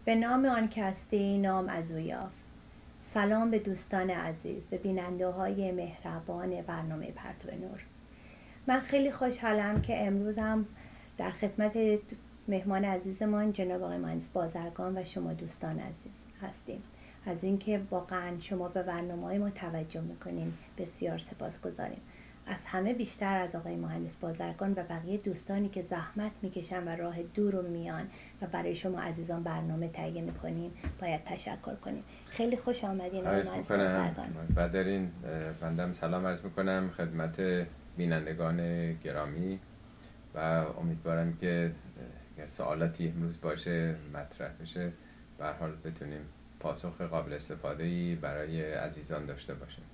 به نام آن که هستی نام از او یافت. سلام به دوستان عزیز، به بیننده های مهربان برنامه پرتو نور. من خیلی خوشحالم که امروزم در خدمت مهمان عزیزمان جناب آقای مهندس بازرگان و شما دوستان عزیز هستیم. از اینکه واقعا شما به برنامه‌های ما توجه میکنین بسیار سپاسگزاریم. از همه بیشتر از آقای مهندس بازرگان و بقیه دوستانی که زحمت میکشن و راه دور رو میان و برای شما عزیزان برنامه تهیه میکنین باید تشکر کنیم. خیلی خوش آمدین آقای مهندس بازرگان. بعد در این بندم سلام عرض میکنم خدمت بینندگان گرامی و امیدوارم که سوالاتی امروز باشه مطرح بشه به هر حال بتونیم پاسخ قابل استفاده‌ای برای عزیزان داشته باشیم.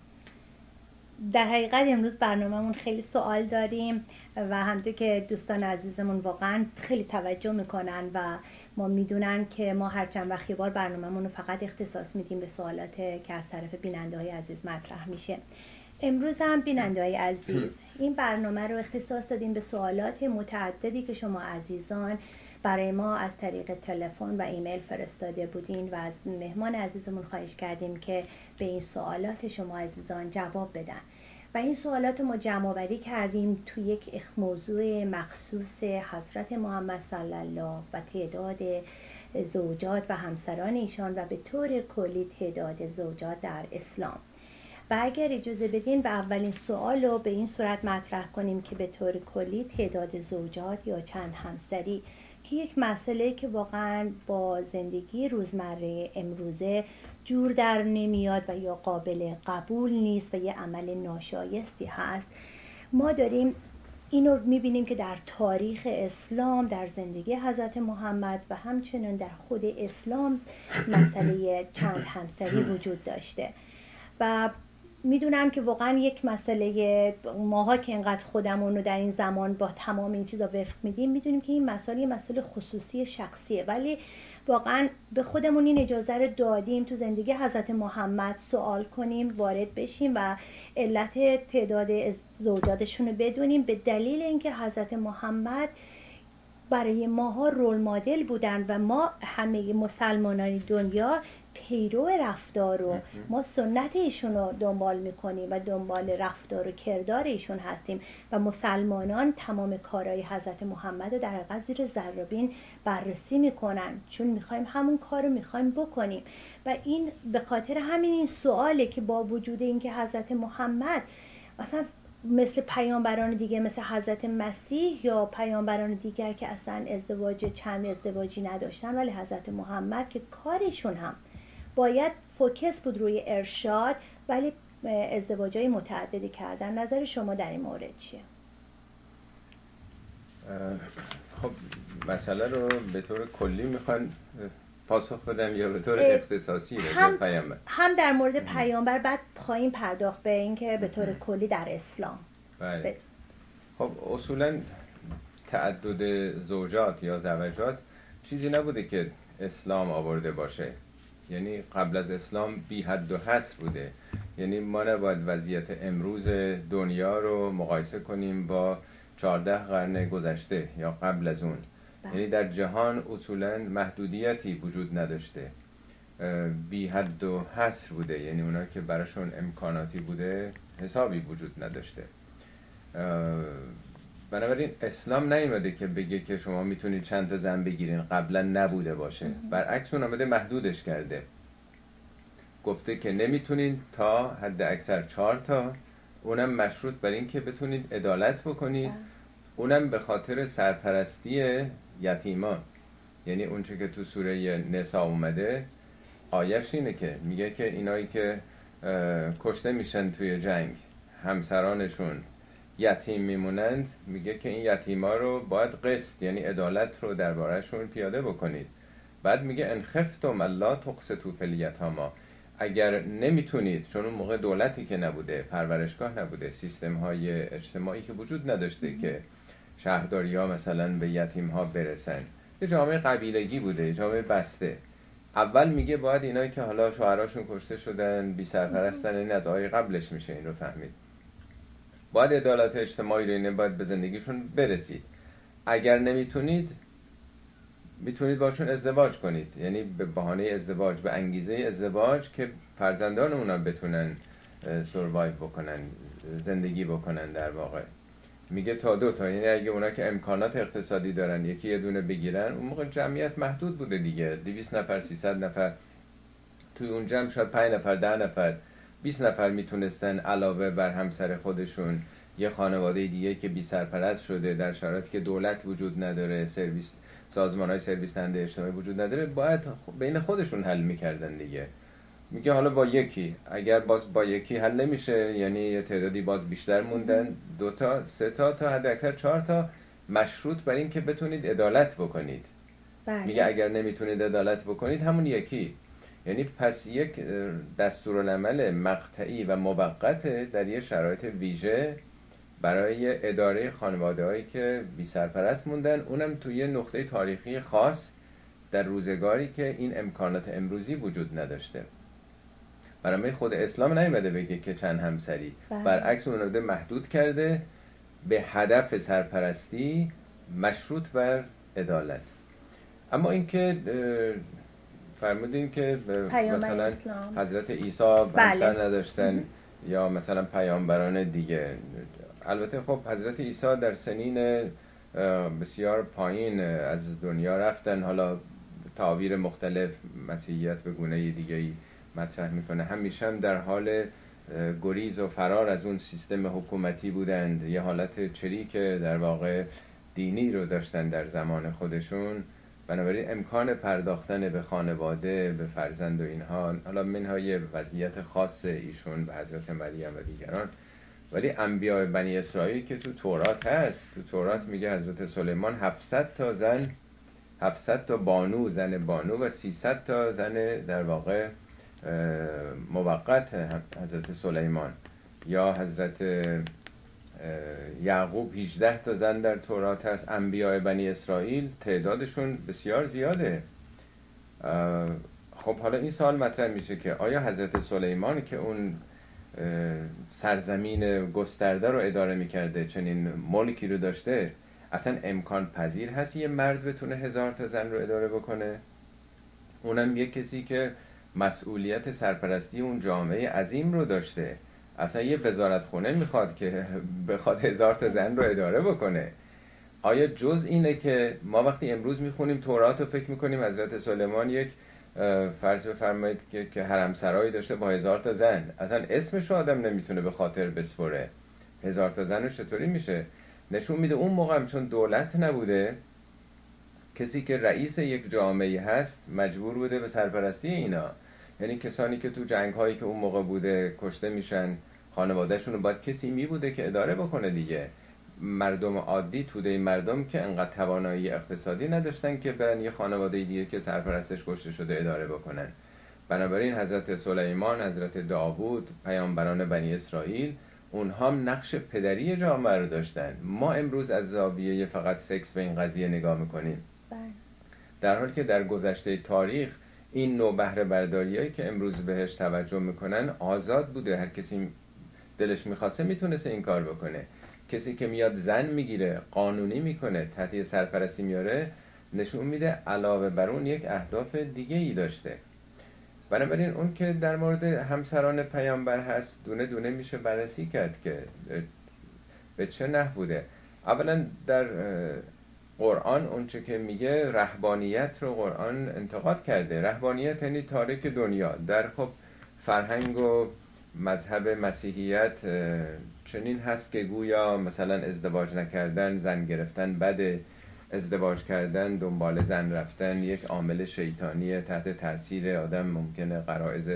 در حقیقت امروز برنامه‌مون خیلی سوال داریم و همونطور که دوستان عزیزمون واقعا خیلی توجه میکنن و ما میدونن که ما هر چند وقت یه بار برنامه‌مون رو فقط اختصاص میدیم به سوالات که از طرف بیننده‌های عزیز مطرح میشه. امروز هم بیننده‌های عزیز این برنامه رو اختصاص دادیم به سوالات متعددی که شما عزیزان برای ما از طریق تلفن و ایمیل فرستاده بودین و از مهمان عزیزمون خواهش کردیم که به این سوالات شما عزیزان جواب بدن و این سوالات ما جمع آوری کردیم تو یک موضوع مخصوص حضرت محمد صلی الله و تعداد زوجات و همسران ایشان و به طور کلی تعداد زوجات در اسلام. و اگر اجازه بدین به اولین سوال رو به این صورت مطرح کنیم که به طور کلی تعداد زوجات یا چند همسری که یک مسئله که واقعا با زندگی روزمره امروزه جور در نمیاد و یا قابل قبول نیست و یه عمل ناشایستی هست. ما داریم اینو میبینیم که در تاریخ اسلام در زندگی حضرت محمد و همچنین در خود اسلام مسئله چند همسری وجود داشته و میدونم که واقعا یک مسئله ماها که اینقدر خودمون رو در این زمان با تمام این چیزا وفق میدیم میدونیم که این مسئله خصوصی شخصیه، ولی واقعا به خودمون این اجازه رو دادیم تو زندگی حضرت محمد سوال کنیم، وارد بشیم و علت تعداد زوجاتشون رو بدونیم، به دلیل اینکه حضرت محمد برای ماها رول مدل بودن و ما همه مسلمانان دنیا پیرو رفتار رو ما سنت ایشون رو دنبال میکنیم و دنبال رفتار و کردار ایشون هستیم و مسلمانان تمام کارهای حضرت محمد رو در حقیقت زیر ذره‌بین بررسی میکنن چون میخوایم همون کار رو میخوایم بکنیم و این به خاطر همین این سواله که با وجود اینکه حضرت محمد مثلا مثل پیامبران دیگه مثل حضرت مسیح یا پیامبران دیگر که اصلا چند ازدواجی نداشتن، ولی حضرت محمد که کارشون هم باید فوکس بود روی ارشاد ولی ازدواجای متعددی کردن. نظر شما در این مورد چیه؟ خب مسئله رو به طور کلی میخوان پاسخ بدم یا به طور اختصاصی هم در مورد پیامبر بعد خواهیم پرداخت به اینکه به طور کلی در اسلام. بله. خب اصولا تعدد زوجات یا زوجات چیزی نبوده که اسلام آورده باشه، یعنی قبل از اسلام بی حد و حصر بوده. یعنی ما نباید وضعیت امروز دنیا رو مقایسه کنیم با 14 قرن گذشته یا قبل از اون. یعنی در جهان اصولا محدودیتی وجود نداشته، بی حد و حصر بوده، یعنی اونا که براشون امکاناتی بوده حسابی وجود نداشته. بنابراین اسلام نیومده که بگه که شما میتونید چند تا زن بگیرین، قبلا نبوده باشه. برعکس اون آمده محدودش کرده، گفته که نمیتونید تا حد اکثر 4 تا، اونم مشروط بر این که بتونید عدالت بکنید، اونم به خاطر سرپرستی یتیمان. یعنی اونچه که تو سوره نساء اومده آیش اینه که میگه که اینایی که کشته میشن توی جنگ همسرانشون یتیم میمونند، میگه که این یتیما رو باید قسط یعنی عدالت رو دربارهشون پیاده بکنید. بعد میگه ان خفتم الا تقسطوا فی الیتامی، اگر نمیتونید، چون اون موقع دولتی که نبوده، پرورشگاه نبوده، سیستم های اجتماعی که وجود نداشته که شهرداری ها مثلا به یتیم ها برسن، یه جامعه قبیلگی بوده، جامعه بسته. اول میگه باید اینایی که حالا شوهراشون کشته شدن بی سرپرستن، این از آیه قبلش میشه این رو فهمید، باید عدالت اجتماعی رو، اینه باید به زندگیشون برسید. اگر نمیتونید میتونید باشون ازدواج کنید، یعنی به بهانه ازدواج، به انگیزه ازدواج که فرزندان اونا بتونن سروایو بکنن، زندگی بکنن در واقع. میگه تا 2 تا، یعنی اگه اونا که امکانات اقتصادی دارن یکی یه دونه بگیرن، اون موقع جمعیت محدود بوده دیگه، 200 نفر 300 نفر توی اون جمع، شاید 5 نفر 10 نفر 20 نفر میتونستن علاوه بر همسر خودشون یه خانواده دیگه که بی سرپرست شده در شرایطی که دولت وجود نداره، سرویس سازمان‌های سرویس دهنده اجتماعی وجود نداره، باید بین خودشون حل میکردن دیگه. میگه حالا با یکی، اگر باز با یکی حل نمیشه، یعنی یه تعدادی باز بیشتر موندن، 2 تا 3 تا تا حد اکثر 4 تا، مشروط بر این که بتونید عدالت بکنید. بله. میگه اگر نمیتونید عدالت بکنید همون یکی. یعنی پس یک دستورالعمل مقطعی و موقته در یه شرایط ویژه برای اداره خانواده هایی که بی سرپرست موندن، اونم توی یه نقطه تاریخی خاص در روزگاری که این امکانات امروزی وجود نداشته. برای خود اسلام نیومده بگه که چند همسری، برعکس اون رو محدود کرده به هدف سرپرستی مشروط بر عدالت. اما اینکه فرمودین که مثلا اسلام. حضرت عیسی همسر نداشتن یا مثلا پیامبران دیگه، البته خب حضرت عیسی در سنین بسیار پایین از دنیا رفتن. حالا تعابیر مختلف مسیحیت به گونه دیگه‌ای مطرح میکنه، همیشه هم در حال گریز و فرار از اون سیستم حکومتی بودند، یه حالت چریک در واقع دینی رو داشتن در زمان خودشون. بنابراین امکان پرداختن به خانواده، به فرزند و اینها، حالا منها یه وضعیت خاص ایشون به حضرت مریم و دیگران، ولی انبیاء بنی اسرائیل که تو تورات هست، تو تورات میگه حضرت سلیمان 700 تا زن، 700 تا بانو، زن بانو، و 300 تا زن در واقع موقت حضرت سلیمان، یا حضرت یعقوب 18 تا زن در تورات هست. انبیاء بنی اسرائیل تعدادشون بسیار زیاده. خب حالا این سوال مطرح میشه که آیا حضرت سلیمان که اون سرزمین گسترده رو اداره میکرده، چنین ملکی رو داشته، اصلا امکان پذیر هست یه مرد بتونه 1000 تا زن رو اداره بکنه؟ اونم یه کسی که مسئولیت سرپرستی اون جامعه عظیم رو داشته. اصلا یه وزارت خونه میخواد که بخواد 1000 تا زن رو اداره بکنه. آیا جز اینه که ما وقتی امروز میخونیم تورات رو فکر میکنیم حضرت سلیمان یک فرض بفرمایید که حرم سرایی داشته با 1000 تا زن، اصلا اسمش رو آدم نمیتونه به خاطر بسپره، 1000 تا زن رو چطوری میشه؟ نشون میده اون موقع هم چون دولت نبوده، کسی که رئیس یک جامعه هست مجبور بوده به سرپرستی اینا. یعنی کسانی که تو جنگ هایی که اون موقع بوده کشته میشن، خانوادهشون رو باید کسی می بوده که اداره بکنه دیگه. مردم عادی، توده مردم که انقدر توانایی اقتصادی نداشتن که برن یه خانواده دیگه که سرپرستش کشته شده اداره بکنن. بنابراین حضرت سلیمان، حضرت داوود، پیامبران بنی اسرائیل، اونها هم نقش پدری جامعه رو داشتن. ما امروز از زاویه فقط سکس به این قضیه نگاه میکنیم، در حالی که در گذشته تاریخ این نوع بهره برداریایی که امروز بهش توجه میکنن آزاد بوده، هر کسی دلش میخواسته میتونسته این کار بکنه. کسی که میاد زن میگیره، قانونی میکنه، تحت سرپرستی میاره، نشون میده علاوه بر اون یک اهداف دیگه ای داشته. بنابراین اون که در مورد همسران پیامبر هست دونه دونه میشه بررسی کرد که به چه نحو بوده. اولا در قرآن اون چه که میگه، رهبانیت رو قرآن انتقاد کرده. رهبانیت یعنی تارک دنیا. در خب فرهنگ و مذهب مسیحیت چنین هست که گویا مثلا ازدواج نکردن، زن گرفتن بده، ازدواج کردن، دنبال زن رفتن یک عامل شیطانیه، تحت تاثیر آدم ممکنه غرایز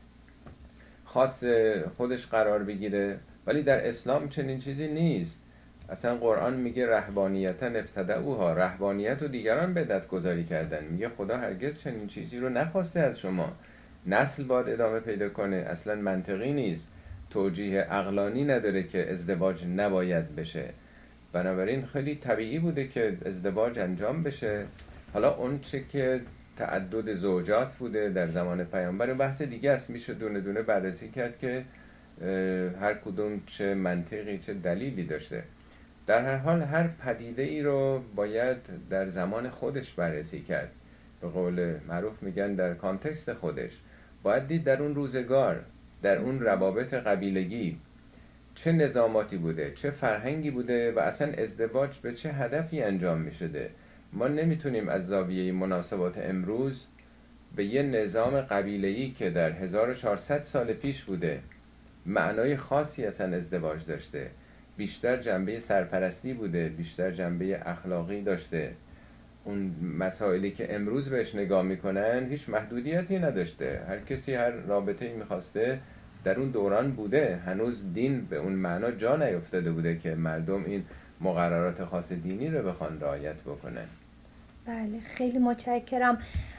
خاص خودش قرار بگیره. ولی در اسلام چنین چیزی نیست. اصلا قرآن میگه رهبانیتا ابتدعوها، رهبانیت رو دیگران بدعت گذاری کردن. میگه خدا هرگز چنین چیزی رو نخواسته از شما. نسل باید ادامه پیدا کنه، اصلا منطقی نیست، توجیه عقلانی نداره که ازدواج نباید بشه. بنابراین خیلی طبیعی بوده که ازدواج انجام بشه. حالا اون چه که تعدد زوجات بوده در زمان پیامبر بحث دیگه است، میشه دونه دونه بررسی کرد که هر کدوم چه منطقی چه دلیلی داشته. در هر حال هر پدیده ای رو باید در زمان خودش بررسی کرد. به قول معروف میگن در کانتکست خودش باید دید در اون روزگار، در اون روابط قبیلگی چه نظاماتی بوده، چه فرهنگی بوده و اصلا ازدواج به چه هدفی انجام می شده. ما نمیتونیم از زاویه مناسبات امروز به یه نظام قبیله‌ای که در 1400 سال پیش بوده معنای خاصی اصلا ازدواج داشته، بیشتر جنبه سرپرستی بوده، بیشتر جنبه اخلاقی داشته، اون مسائلی که امروز بهش نگاه میکنن هیچ محدودیتی نداشته، هر کسی هر رابطه‌ای میخواسته در اون دوران بوده. هنوز دین به اون معنا جا نیفتاده بوده که مردم این مقررات خاص دینی رو بخوان رعایت بکنن. بله خیلی متشکرم.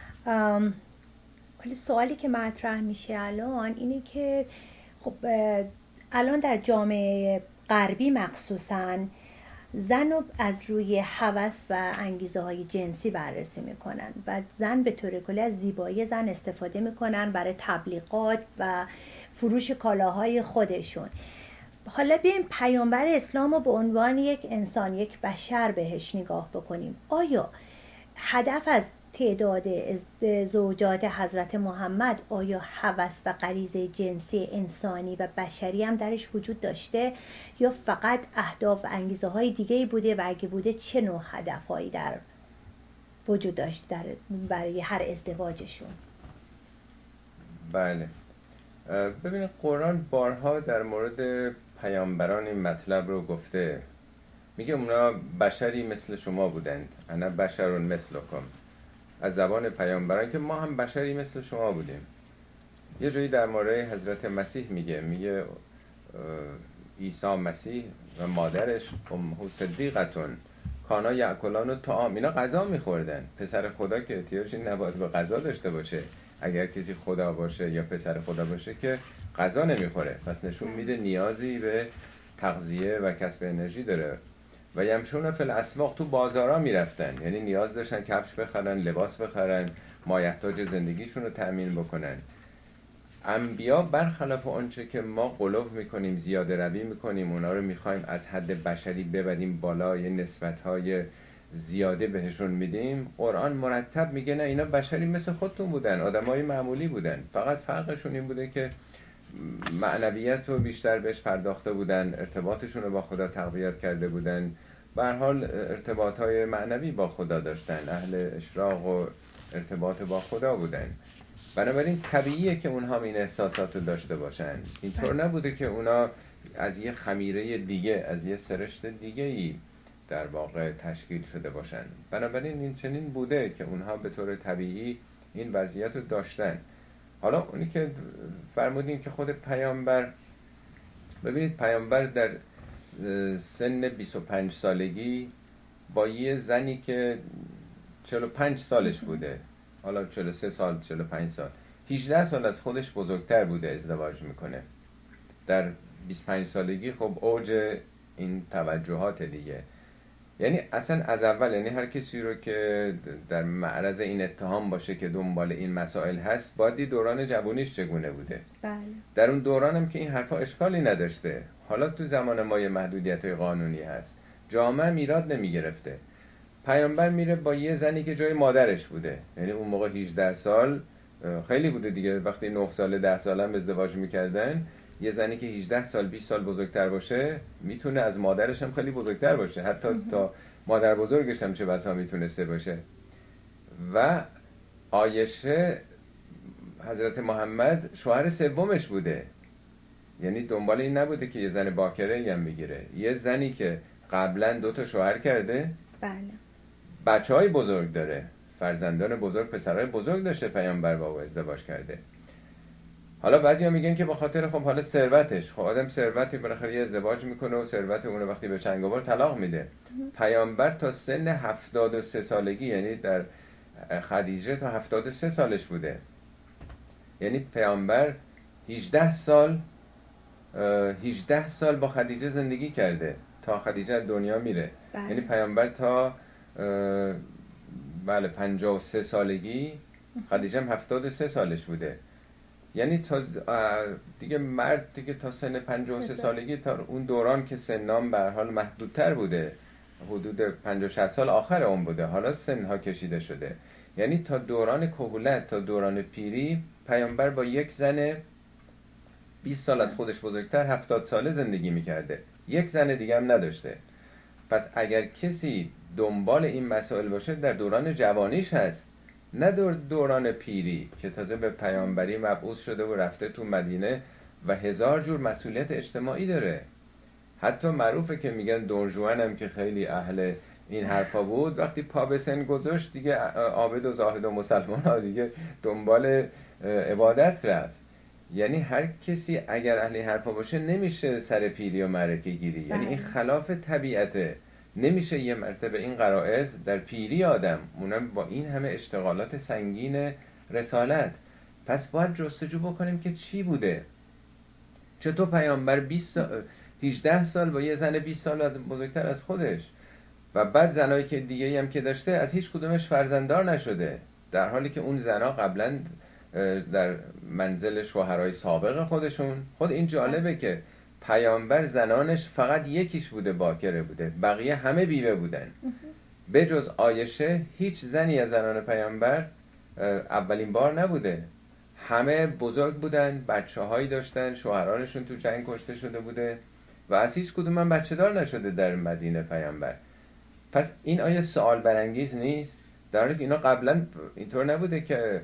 ولی سوالی که مطرح میشه الان اینه که خب الان در جامعه غربی مخصوصاً زن رو از روی هوس و انگیزه های جنسی بررسی میکنن و زن به طور کلی از زیبایی زن استفاده میکنن برای تبلیغات و فروش کالاهای خودشون. حالا بیایم پیامبر اسلام رو به عنوان یک انسان، یک بشر بهش نگاه بکنیم. آیا هدف از تعداد زوجات حضرت محمد، آیا هوس و غریزه جنسی انسانی و بشری هم درش وجود داشته یا فقط اهداف و انگیزه های دیگه بوده و اگه بوده چه نوع هدفهایی در وجود داشت برای هر ازدواجشون؟ بله، ببینید قرآن بارها در مورد پیامبران این مطلب رو گفته. میگه اونا بشری مثل شما بودند، انا بشر مثلکم، از زبان پیامبران که ما هم بشری مثل شما بودیم. یه جایی در مورد حضرت مسیح میگه عیسی مسیح و مادرش امه صدیقتون کانا یاکلان و طعام، اینا غذا میخوردن. پسر خدا که احتیاجی نباید به غذا داشته باشه، اگر کسی خدا باشه یا پسر خدا باشه که غذا نمیخوره، پس نشون میده نیازی به تغذیه و کسب انرژی داره. و یمشون فی الاسواق، تو بازارا میرفتن، یعنی نیاز داشتن کفش بخرن، لباس بخرن، مایحتاج زندگیشون رو تأمین بکنن. انبیا برخلاف آنچه که ما غلو میکنیم، زیاده روی میکنیم، اونا رو میخوایم از حد بشری ببریم بالا، یه نسبتهای زیاده بهشون میدیم، قرآن مرتب میگه نه، اینا بشری مثل خودتون بودن، آدمای معمولی بودن، فقط فرقشون این بوده که معنویت رو بیشتر بهش پرداخته بودن، ارتباطشون رو با خدا تقویت کرده بودن، به هر حال ارتباطهای معنوی با خدا داشتن، اهل اشراق و ارتباط با خدا بودن. بنابراین طبیعیه که اونها این احساسات رو داشته باشن. اینطور نبوده که اونا از یه خمیره دیگه، از یه سرشت دیگه ای در واقع تشکیل شده باشن. بنابراین این چنین بوده که اونها به طور طبیعی این وضعیت رو داشتن. حالا اونی که فرمودین که خود پیامبر، ببینید پیامبر در سن 25 سالگی با یه زنی که 45 سالش بوده، حالا 43 سال 45 سال، 18 سال از خودش بزرگتر بوده ازدواج میکنه. در 25 سالگی خب اوج این توجهات دیگه. یعنی اصلا از اول، یعنی هر کسی رو که در معرض این اتهام باشه که دنبال این مسائل هست، باید دوران جوانیش چگونه بوده. بله. در اون دوران هم که این حرفا اشکالی نداشته. حالا تو زمان ما یه محدودیت‌های قانونی هست، جامعه ایراد نمیگرفته. پیامبر میره با یه زنی که جای مادرش بوده، یعنی اون موقع 18 سال خیلی بوده دیگه، وقتی 9 ساله 10 ساله هم ازدواج میکردن. یه زنی که 18 سال 20 سال بزرگتر باشه میتونه از مادرش هم خیلی بزرگتر باشه، حتی تا مادر بزرگش هم چه بسا میتونسته باشه. و عایشه حضرت محمد شوهر سومش بوده، یعنی دنبال این نبوده که یه زن باکره هم میگیره، یه زنی که قبلا 2 تا شوهر کرده، بله. بچهای بزرگ داره، فرزندان بزرگ، پسرای بزرگ داشته، پیامبر با او ازدواج کرده. حالا بعضیا میگن که به خاطر خب حالا ثروتش، خب آدم ثروتی بالاخره یه ازدواج میکنه و ثروت اون وقتی به چنگ آورد طلاق میده. پیامبر تا سن 73 سالگی، یعنی در خدیجه تا 73 سالش بوده، یعنی پیامبر 18 سال 18 سال با خدیجه زندگی کرده تا خدیجه از دنیا میره. یعنی پیامبر تا بله 53 سالگی، خدیجه هم 73 سالش بوده. یعنی تا دیگه مرد دیگه تا سن 53 سالگی، تا اون دوران که سنام به هر حال محدودتر بوده، حدود 50-60 سال آخر اون بوده، حالا سنها کشیده شده، یعنی تا دوران کهولت تا دوران پیری پیامبر با یک زن 20 سال از خودش بزرگتر 70 ساله زندگی میکرده، یک زن دیگه هم نداشته. پس اگر کسی دنبال این مسائل باشه در دوران جوانیش هست، نه دوران پیری که تازه به پیامبری مبعوث شده و رفته تو مدینه و هزار جور مسئولیت اجتماعی داره. حتی معروفه که میگن دونجوان هم که خیلی اهل این حرفا بود، وقتی پا به سن گذاشت دیگه عابد و زاهد و مسلمان ها دیگه دنبال عبادت رفت. یعنی هر کسی اگر اهل حرفا باشه نمیشه سر پیری و معرکه گیری، یعنی این خلاف طبیعته. نمیشه یه مرتبه این غرائز در پیری آدم، اونم با این همه اشتغالات سنگین رسالت. پس باید جستجو بکنیم که چی بوده. چطور پیامبر 18 سال با یه زن 20 سال از بزرگتر از خودش، و بعد زنایی که دیگه هم که داشته از هیچ کدومش فرزنددار نشده، در حالی که اون زنا قبلا در منزل شوهرای سابق خودشون. خود این جالبه که پیامبر زنانش فقط یکیش بوده باکره بوده، بقیه همه بیوه بودن. به جز عایشه هیچ زنی از زنان پیامبر اولین بار نبوده، همه بزرگ بودن، بچه هایی داشتن، شوهرانشون تو جنگ کشته شده بوده و از هیچ کدوم من بچه دار نشده در مدینه پیامبر. پس این آیا سوال برانگیز نیست؟ در حالی که اینا قبلا اینطور نبوده که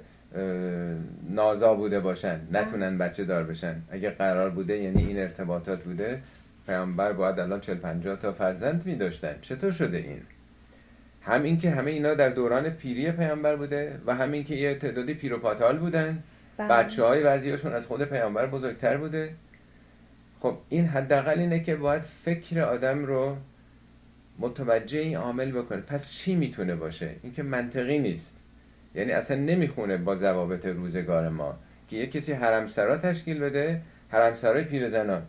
نازا بوده باشن نتونن بچه دار بشن. اگه قرار بوده یعنی این ارتباطات بوده، پیامبر باید الان 40-50 تا فرزند می داشتن. چطور شده این؟ هم این که همه اینا در دوران پیری پیامبر بوده و هم این که یه تعدادی پیر و پاتال بودن، بچه های بعضیاشون از خود پیامبر بزرگتر بوده. خب این حداقل اینه که باید فکر آدم رو متوجه این عامل بکنه. پس چی میتونه باشه؟ این که منطقی نیست، یعنی اصلا نمیخونه با ضوابط روزگار ما که یک کسی حرمسرا تشکیل بده، حرمسرای پیرزنان.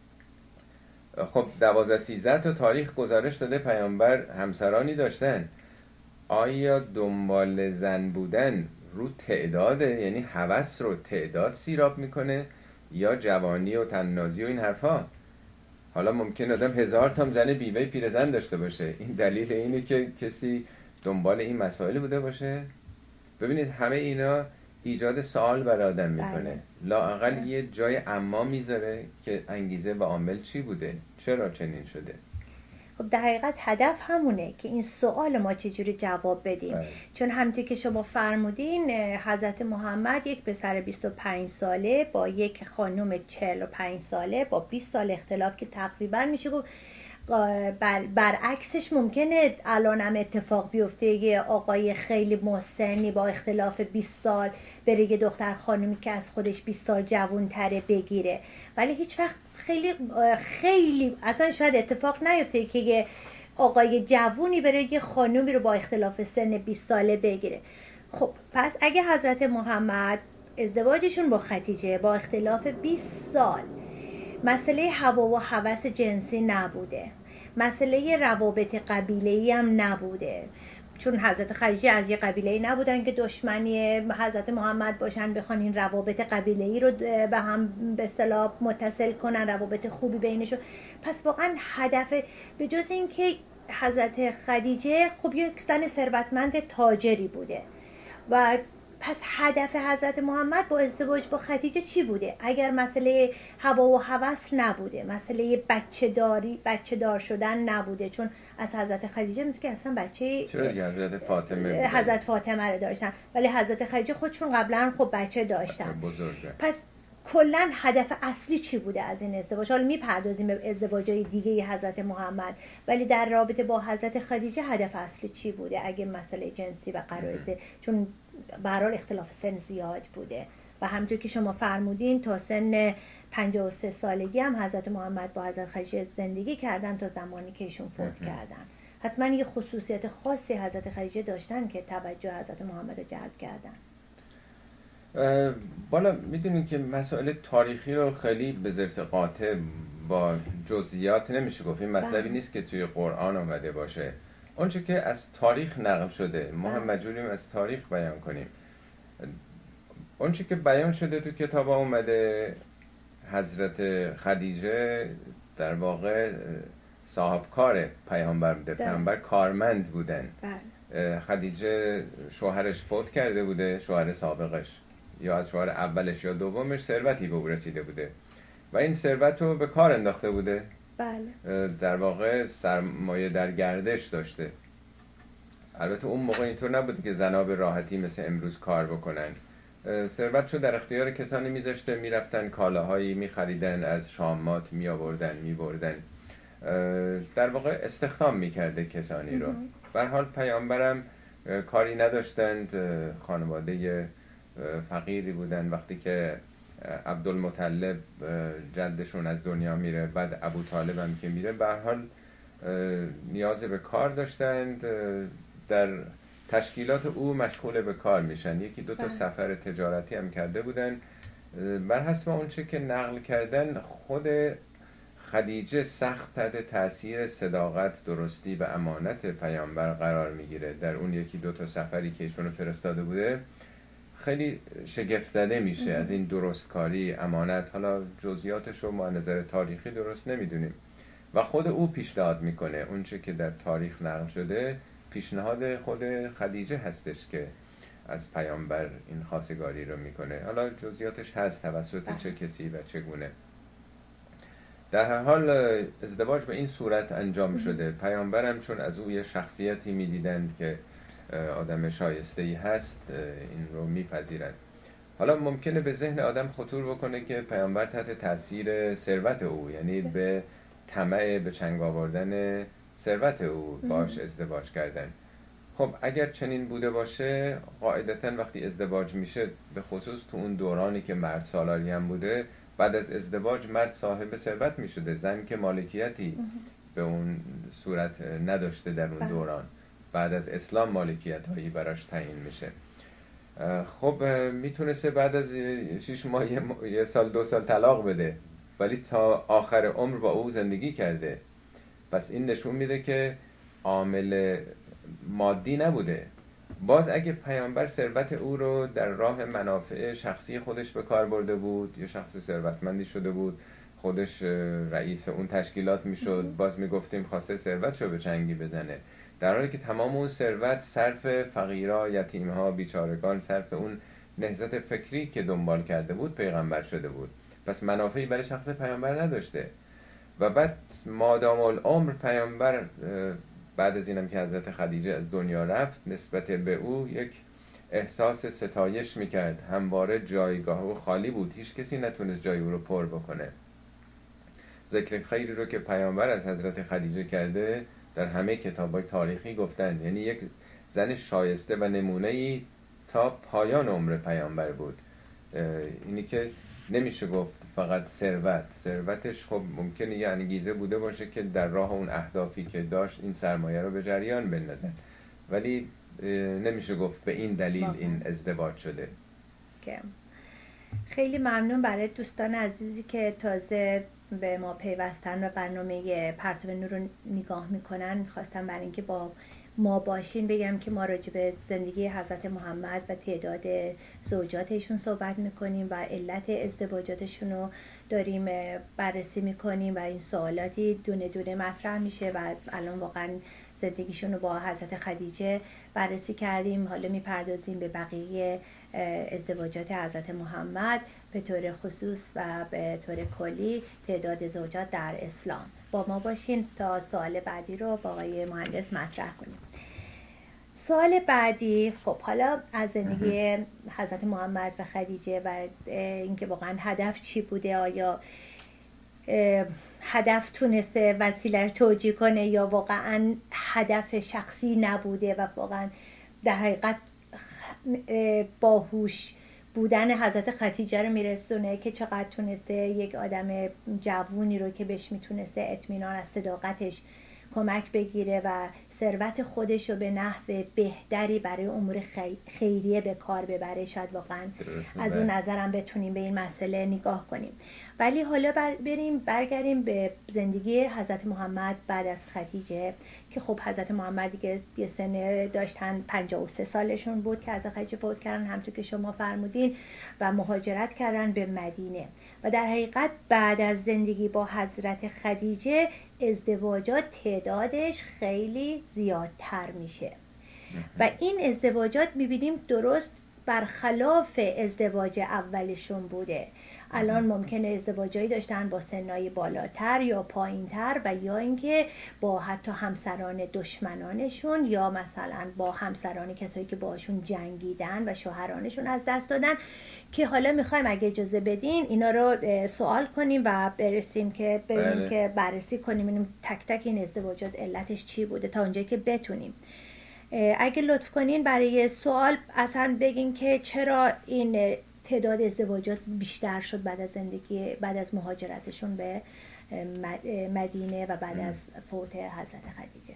خب 12-13 تا تاریخ گزارش داده پیامبر همسرانی داشتن. آیا دنبال زن بودن رو تعداده، یعنی هوس رو تعداد سیراب میکنه، یا جوانی و تنازی و این حرفا؟ حالا ممکن آدم 1000 تا زن بیوه پیرزن داشته باشه، این دلیل اینه که کسی دنبال این مسائل بوده باشه؟ ببینید همه اینا ایجاد سوال برای آدم میکنه، لااقل یه جای اما میذاره که انگیزه و عامل چی بوده، چرا چنین شده. خب در حقیقت هدف همونه که این سوال ما چجوری جواب بدیم. چون همونطور که شما فرمودین حضرت محمد یک پسر 25 ساله با یک خانم 45 ساله با 20 سال اختلاف که تقریبا میشه گفت برعکسش ممکنه الان هم اتفاق بیفته، یه آقای خیلی مسنی با اختلاف 20 سال بره یه دختر خانمی که از خودش 20 سال جوان تره بگیره، ولی هیچ وقت خیلی اصلا شاید اتفاق نیفته که یه آقای جوونی بره یه خانمی رو با اختلاف سن 20 ساله بگیره. خب پس اگه حضرت محمد ازدواجشون با خدیجه با اختلاف 20 سال مسئله هوا و هوس جنسی نبوده، مسئله روابط قبیله‌ای هم نبوده، چون حضرت خدیجه از یه قبیله‌ای نبودن که دشمنی حضرت محمد باشن بخوان این روابط قبیله‌ای رو به هم به اصطلاح متصل کنن، روابط خوبی بینشون. پس واقعا هدف به جز این که حضرت خدیجه خب یک زن ثروتمند تاجری بوده و پس هدف حضرت محمد با ازدواج با خدیجه چی بوده اگر مسئله هوا و هوس نبوده، مسئله بچه دار شدن نبوده؟ چون از حضرت خدیجه مثل که اصلا بچه چرا دیگه حضرت فاطمه حضرت فاطمه رو داشتن، ولی حضرت خدیجه خودشون قبلا خب بچه داشتن. پس کلا هدف اصلی چی بوده از این ازدواج؟ حالا میپردازیم به ازدواجای دیگه حضرت محمد، ولی در رابطه با حضرت خدیجه هدف اصلی چی بوده اگه مسئله جنسی و غرایزه؟ چون به هر حال اختلاف سن زیاد بوده و همونطور که شما فرمودین تا سن 53 سالگی هم حضرت محمد با حضرت خدیجه زندگی کردن تا زمانی که ایشون فوت کردن. حتما یه خصوصیت خاصی حضرت خدیجه داشتن که توجه حضرت محمد رو جلب کردن. بالا میدونین که مسائل تاریخی رو خیلی به ذرس قاطع با جزئیات نمیشه گفت. این مطلبی نیست که توی قرآن آمده باشه. اونچه که از تاریخ نقل شده ما هم مجبوریم از تاریخ بیان کنیم. اون چی که بیان شده تو کتاب اومده، حضرت خدیجه در واقع صاحب کار پیامبر بوده، پیامبر کارمند بودن. خدیجه شوهرش فوت کرده بوده، شوهر سابقش یا از شوهر اولش یا دومش ثروتی به او رسیده بوده و این ثروت رو به کار انداخته بوده. در واقع سرمایه در گردش داشته. البته اون موقع اینطور نبوده که زنها به راحتی مثل امروز کار بکنن. ثروتشو در اختیار کسانی میذاشته، میرفتن کالاهایی میخریدن، از شامات میآوردن میبردن، در واقع استخدام میکرده کسانی رو. به هر حال پیامبرم کاری نداشتند، خانواده فقیری بودن. وقتی که عبدالمطلب جدشون از دنیا میره، بعد ابو طالب هم که میره، به هر حال نیاز به کار داشتند. در تشکیلات او مشغول به کار میشن. یکی دو تا سفر تجارتی هم کرده بودن. بر حسب اون چه که نقل کردن، خود خدیجه سخت تحت تأثیر صداقت، درستی و امانت پیامبر قرار میگیره. در اون یکی دو تا سفری که ایشونو فرستاده بوده خیلی شگفت زده میشه از این درستکاری، امانت. حالا جزئیاتش رو ما نظر تاریخی درست نمیدونیم و خود او پیشنهاد میکنه. اون چه که در تاریخ نقل شده پیشنهاد خود خدیجه هستش که از پیامبر این خواستگاری رو میکنه. حالا جزئیاتش هست توسط چه کسی و چگونه. در هر حال ازدواج به این صورت انجام شده. پیامبرم چون از او یه شخصیتی میدیدند که آدم شایسته‌ای هست، این رو میپذیرند. حالا ممکنه به ذهن آدم خطور بکنه که پیامبر تحت تاثیر ثروت او، یعنی به طمع به چنگ آوردن ثروت او باش ازدواج کردن. خب اگر چنین بوده باشه، قاعدتاً وقتی ازدواج میشه، به خصوص تو اون دورانی که مرد سالاری هم بوده، بعد از ازدواج مرد صاحب ثروت میشده، زن که مالکیتی به اون صورت نداشته در اون دوران. بعد از اسلام مالکیت هایی براش تعیین میشه. خب میتونسته بعد از 6 ماه یه سال 2 سال طلاق بده، ولی تا آخر عمر با او زندگی کرده. پس این نشون میده که عامل مادی نبوده. باز اگه پیامبر ثروت او رو در راه منافع شخصی خودش به کار برده بود، یه شخص ثروتمندی شده بود، خودش رئیس اون تشکیلات میشد، باز میگفتیم خواسته ثروتشو به چنگی بزنه، در حالی که تمام اون ثروت صرف فقیرها، یتیمها، بیچارگان، صرف اون نهضت فکری که دنبال کرده بود پیغمبر شده بود. پس منافعی برای شخص پیامبر نداشته. و بعد مادام العمر پیامبر بعد از اینم که حضرت خدیجه از دنیا رفت، نسبت به او یک احساس ستایش میکرد. همواره جایگاه او خالی بود، هیچ کسی نتونست جای او رو پر بکنه. ذکر خیری رو که پیامبر از حضرت خدیجه کرده در همه کتاب‌های تاریخی گفتند. یعنی یک زن شایسته و نمونه‌ای تا پایان عمر پیامبر بود. اینی که نمیشه گفت فقط ثروتش خب ممکنه یه انگیزه بوده باشه که در راه اون اهدافی که داشت این سرمایه رو به جریان بندازن، ولی نمیشه گفت به این دلیل این ازدواج شده. خیلی ممنون برای دوستان عزیزی که تازه به ما پیوستن و برنامه پرتو نور رو نگاه میکنن. میخواستم برای اینکه با ما باشین بگم که ما راجع به زندگی حضرت محمد و تعداد زوجاتشون صحبت میکنیم و علت ازدواجاتشون رو داریم بررسی میکنیم و این سوالاتی دونه دونه مطرح میشه و الان واقعا زندگیشون رو با حضرت خدیجه بررسی کردیم. حالا میپردازیم به بقیه ازدواجات حضرت محمد به طور خصوص و به طور کلی تعداد زوجات در اسلام. با ما باشین تا سوال بعدی رو با آقای مهندس مطرح کنیم. سوال بعدی، خب حالا از زندگی حضرت محمد و خدیجه و اینکه واقعا هدف چی بوده، آیا هدف تونسته وسیله رو توجیه کنه یا واقعا هدف شخصی نبوده و واقعا در حقیقت باهوش بودن حضرت خدیجه رو میرسونه که چقدر تونسته یک آدم جوونی رو که بهش میتونسته اطمینان از صداقتش کمک بگیره و ثروت خودش رو به نحو بهتری برای امور خیریه به کار ببره. شاید واقعا از اون نظرم بتونیم به این مسئله نگاه کنیم. ولی حالا برگردیم به زندگی حضرت محمد بعد از خدیجه، که خب حضرت محمد دیگه یه سن داشتن، 53 سالشون بود که از خدیجه فوت کردن همونطور که شما فرمودین، و مهاجرت کردن به مدینه. و در حقیقت بعد از زندگی با حضرت خدیجه ازدواجات تعدادش خیلی زیادتر میشه و این ازدواجات میبینیم درست برخلاف ازدواج اولشون بوده. الان ممکنه ازدواجایی داشتن با سنای بالاتر یا پایینتر، و یا اینکه با حتی همسران دشمنانشون، یا مثلا با همسران کسایی که باشون جنگیدن و شوهرانشون از دست دادن، که حالا میخوایم اگه اجازه بدین اینا رو سوال کنیم و برسیم که ببینیم که بررسی کنیم اینم تک تک این ازدواجات علتش چی بوده تا اونجایی که بتونیم. اگه لطف کنین برای سوال اصلا بگین که چرا این تعداد ازدواجات بیشتر شد بعد از مهاجرتشون به مدینه و بعد از فوت حضرت خدیجه.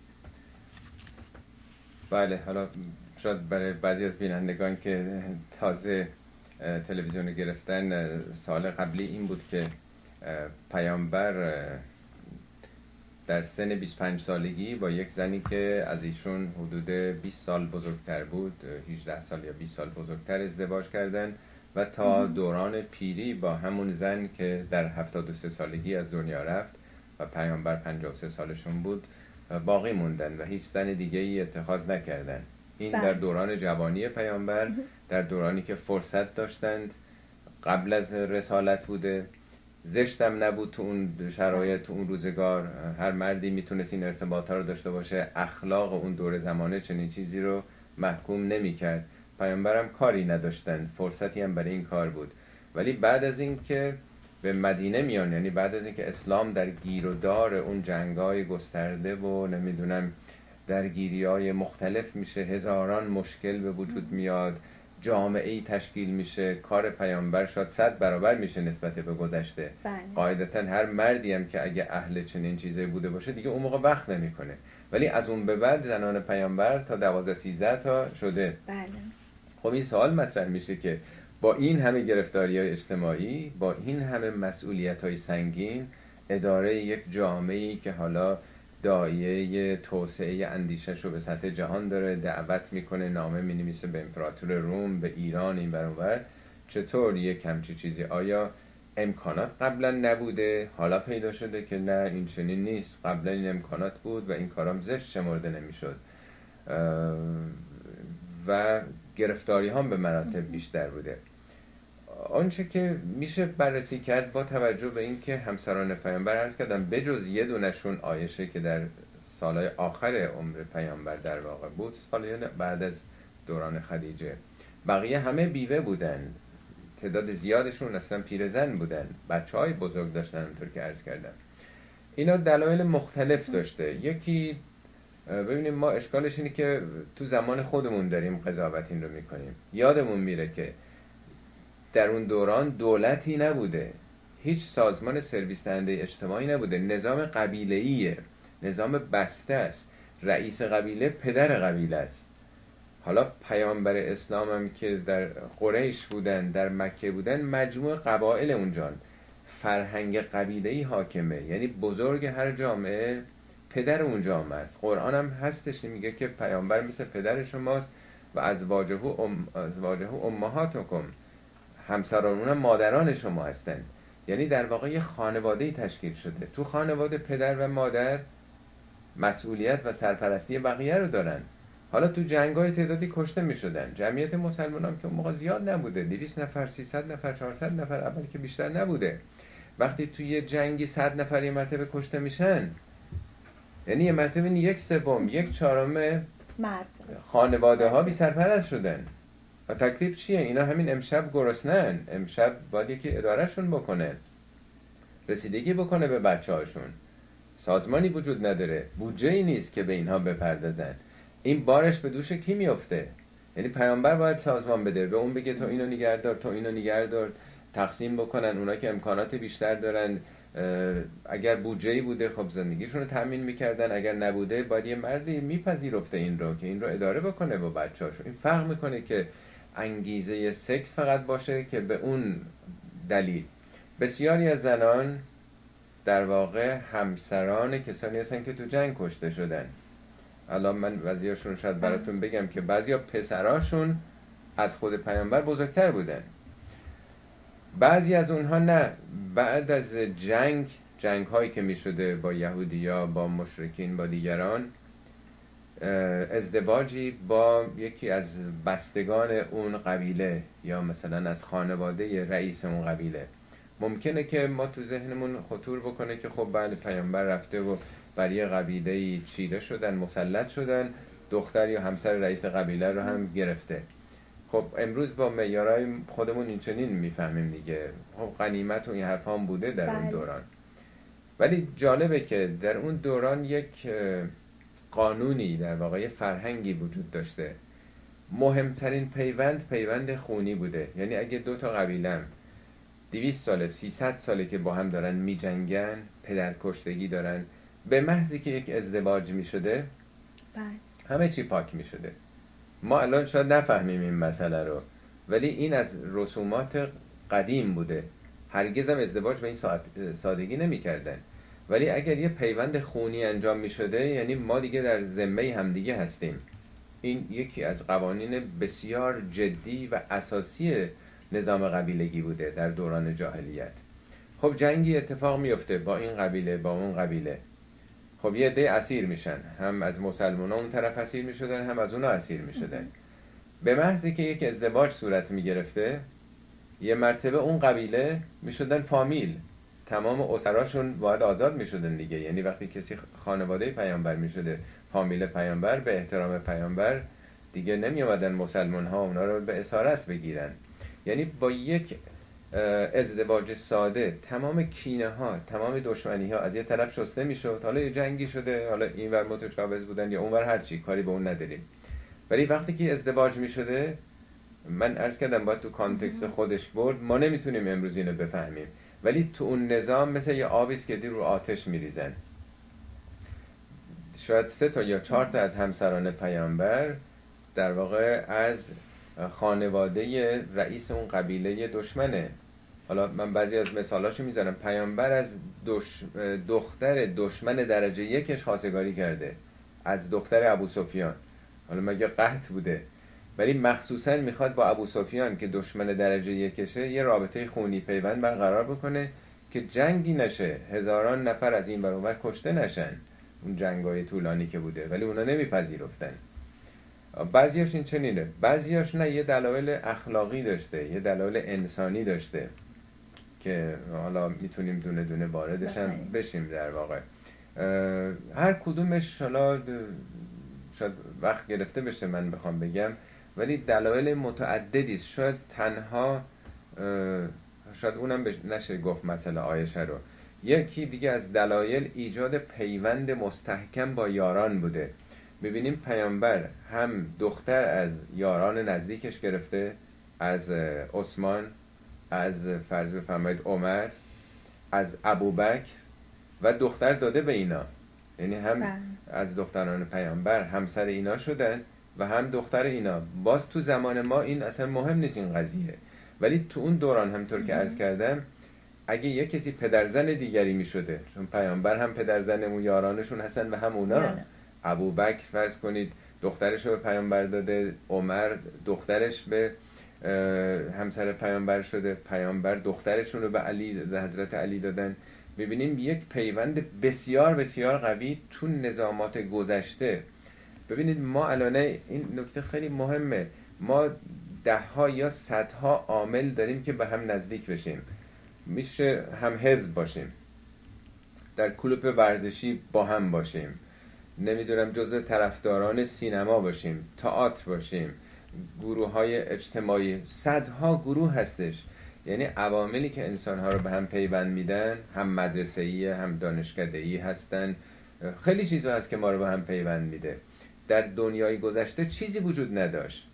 بله، حالا شاید برای بعضی از بینندگان که تازه تلویزیون گرفتن، سال قبلی این بود که پیامبر در سن 25 سالگی با یک زنی که از ایشون حدود 20 سال بزرگتر بود، 18 سال یا 20 سال بزرگتر، ازدواج کردن و تا دوران پیری با همون زن که در 73 سالگی از دنیا رفت و پیامبر 53 سالشون بود باقی موندن و هیچ زن دیگه ای اتخاذ نکردن. این در دوران جوانی پیامبر، در دورانی که فرصت داشتند، قبل از رسالت بوده، زشتم نبود تو اون شرایط، تو اون روزگار هر مردی میتونست این ارتباطات رو داشته باشه. اخلاق اون دور زمانه چنین چیزی رو محکوم نمی‌کرد. پیامبرم کاری نداشتن، فرصتی هم برای این کار بود. ولی بعد از این که به مدینه میان، یعنی بعد از این که اسلام در گیر و دار اون جنگای گسترده و نمیدونم درگیری‌های مختلف میشه، هزاران مشکل به وجود میاد، جامعه‌ای تشکیل میشه، کار پیامبر شاید 100 برابر میشه نسبت به گذشته. قاعدتاً هر مردی هم که اگه اهل چنین چیزی بوده باشه دیگه اون موقع وقت نمیکنه. ولی از اون به بعد زنان پیامبر تا 12-13 تا شده. بله. خب این سوال مطرح میشه که با این همه گرفتاری‌های اجتماعی، با این همه مسئولیت‌های سنگین، اداره یک جامعه‌ای که حالا دایه توسعه اندیشش رو به سطح جهان داره، دعوت میکنه، نامه مینویسه به امپراتور روم، به ایران، این ور اون ور، چطور یک همچی چیزی؟ آیا امکانات قبلا نبوده حالا پیدا شده که نه این چنین نیست، قبلا این امکانات بود و این کارام زشت شمرده نمیشد و گرفتاری هم به مراتب بیشتر بوده؟ آنچه که میشه بررسی کرد با توجه به این که همسران پیامبر عرض کردم بجز یه دونشون عایشه که در سالهای آخر عمر پیامبر در واقع بود، سالهای بعد از دوران خدیجه، بقیه همه بیوه بودن، تعداد زیادشون اصلا پیرزن بودن، بچه‌های بزرگ داشتن همونطور که عرض کردم. اینا دلایل مختلف داشته. یکی ببینیم ما اشکالش اینه که تو زمان خودمون داریم قضاوت این رو میکنیم. یادمون میره که در اون دوران دولتی نبوده، هیچ سازمان سرویس دهنده اجتماعی نبوده، نظام قبیله‌ایه، نظام بسته است، رئیس قبیله پدر قبیله است. حالا پیامبر اسلام هم که در قریش بودن، در مکه بودن، مجموع قبایل اونجان، فرهنگ قبیله‌ای حاکمه، یعنی بزرگ هر جامعه پدر اون جامعه است. قرآن هم هستش میگه که پیامبر مثل پدر شماست و ازواجه امهاتکم، همسران اونم مادران شما هستن. یعنی در واقع یه خانواده‌ای تشکیل شده. تو خانواده پدر و مادر مسئولیت و سرپرستی بقیه رو دارن. حالا تو جنگ‌های تعدادی کشته می‌شدن. جمعیت مسلمانان که اون موقع زیاد نبوده، 200 نفر، 300 نفر، 400 نفر، اول که بیشتر نبوده. وقتی تو یه جنگی 100 نفر یه مرتبه کشته میشن، یعنی یه مرتبه 1/3 1/4 خانواده ها بی سرپرست شدن. و تکلیف چیه؟ اینا همین امشب گرسنن، امشب باید یکی ادارهشون بکنه، رسیدگی بکنه به بچه هاشون. سازمانی وجود نداره، بودجه ای نیست که به اینها بپردازن. این بارش به دوش کی میفته؟ یعنی پیامبر باید سازمان بده، به اون بگه تو اینو نگهدار، تو اینو نگهدار، تقسیم بکنن. اونا که امکانات بیشتر دارن اگر بودجه‌ای بوده خب زندگیشون رو تأمین میکردن، اگر نبوده باید یه مردی میپذیرفته این رو که این رو اداره بکنه با بچه‌هاش. این فرق میکنه که انگیزه سکس فقط باشه که به اون دلیل. بسیاری از زنان در واقع همسران کسانی هستن که تو جنگ کشته شدن. الان من بعضیاشون شاید براتون بگم که بعضیا پسراشون از خود پیامبر بزرگتر بودن. بعضی از اونها نه، بعد از جنگ هایی که می شده با یهودیا، با مشرکین، با دیگران، ازدواجی با یکی از بستگان اون قبیله یا مثلا از خانواده رئیس اون قبیله، ممکنه که ما تو ذهنمون خطور بکنه که خب بله پیامبر رفته و بر یه قبیله چیره شدن، مسلط شدن، دختر یا همسر رئیس قبیله رو هم گرفته. خب امروز با معیارهای خودمون این چنین میفهمیم دیگه، خب غنیمت و این حرف هم بوده در اون دوران. ولی جالبه که در اون دوران یک قانونی، در واقع فرهنگی وجود داشته. مهمترین پیوند خونی بوده. یعنی اگه دو تا قبیله 200 ساله 300 ساله که با هم دارن می جنگن، پدرکشتگی دارن، به محضی که یک ازدواج می شده همه چی پاک می شده. ما الان شاید نفهمیم این مسئله رو، ولی این از رسومات قدیم بوده. هرگز هم ازدواج به این سادگی نمی کردن. ولی اگر یه پیوند خونی انجام می شده، یعنی ما دیگه در ذمه همدیگه هستیم. این یکی از قوانین بسیار جدی و اساسی نظام قبیلگی بوده در دوران جاهلیت. خب جنگی اتفاق میفته با این قبیله با اون قبیله، خب یه عده اسیر میشن، هم از مسلمانان اون طرف اسیر میشدن هم از اونا اسیر میشدن. به محضی که یک ازدواج صورت میگرفته، یه مرتبه اون قبیله میشدن فامیل، تمام اسراشون باید آزاد میشدن دیگه. یعنی وقتی کسی خانواده پیامبر میشده، فامیل پیامبر، به احترام پیامبر دیگه نمی اومدن مسلمان ها اونا رو به اسارت بگیرن. یعنی با یک ازدواج ساده تمام کینه ها، تمام دشمنی ها از یه طرف شسته میشد. حالا یه جنگی شده، حالا اینور متجاوز بودن یا اونور، هر چی، کاری به اون نداریم. ولی وقتی که ازدواج میشده، من عرض کردم باید تو کانتکست خودش برد. ما نمیتونیم امروز اینو بفهمیم، ولی تو اون نظام مثل یه آبیست که رو آتش میریزن. شاید 3 تا یا 4 تا از همسران پیامبر در واقع از خانواده رئیس اون قبیله دشمنه. حالا من بعضی از مثالاشو میزنم. پیامبر از دختر دشمن درجه 1 خواستگاری کرده، از دختر ابوسفیان. حالا مگه قحط بوده؟ ولی مخصوصا میخواد با ابوسفیان که دشمن درجه 1 یه رابطه خونی پیوند برقرار بکنه که جنگی نشه، هزاران نفر از این ور اون ور کشته نشن، اون جنگای طولانی که بوده. ولی اونا نمیپذیرفتن. بعضیاش این چنینه، بعضیاش نه، یه دلایل اخلاقی داشته، یه دلایل انسانی داشته که حالا میتونیم دونه دونه واردش هم بشیم. در واقع هر کدومش حالا شاید وقت گرفته بشه من بخوام بگم، ولی دلایل متعددی است. شاید تنها شاید اونم نشه گفت مثلا عایشه رو. یکی دیگه از دلایل ایجاد پیوند مستحکم با یاران بوده. ببینیم پیامبر هم دختر از یاران نزدیکش گرفته، از عثمان، از فرض بفرمایید عمر، از ابوبکر، و دختر داده به اینا. یعنی هم از دختران پیامبر همسر اینا شدن و هم دختر اینا. باز تو زمان ما این اصلا مهم نیست این قضیه، ولی تو اون دوران همطور که عرض کردم اگه یک کسی پدرزن دیگری می شده، چون پیامبر هم پدرزن اون یارانشون هستن و هم اونا. ابوبکر فرض کنید دخترش رو به پیامبر داده، عمر دخترش به همسر پیامبر شده، پیامبر دخترشون رو به علی، حضرت علی دادن. ببینیم یک پیوند بسیار بسیار قوی تو نظامات گذشته. ببینید ما الان این نکته خیلی مهمه، ما 10 ها یا 100 ها عامل داریم که به هم نزدیک بشیم. میشه هم حزب باشیم، در کلوپ ورزشی با هم باشیم، نمیدونم جزء طرفداران سینما باشیم، تئاتر باشیم، گروه های اجتماعی، 100 ها گروه هستش. یعنی عواملی که انسان‌ها رو به هم پیوند میدن، هم مدرسه‌ای هم دانشکده‌ای هستن. خیلی چیزا هست که ما رو به هم پیوند میده. در دنیای گذشته چیزی وجود نداشت.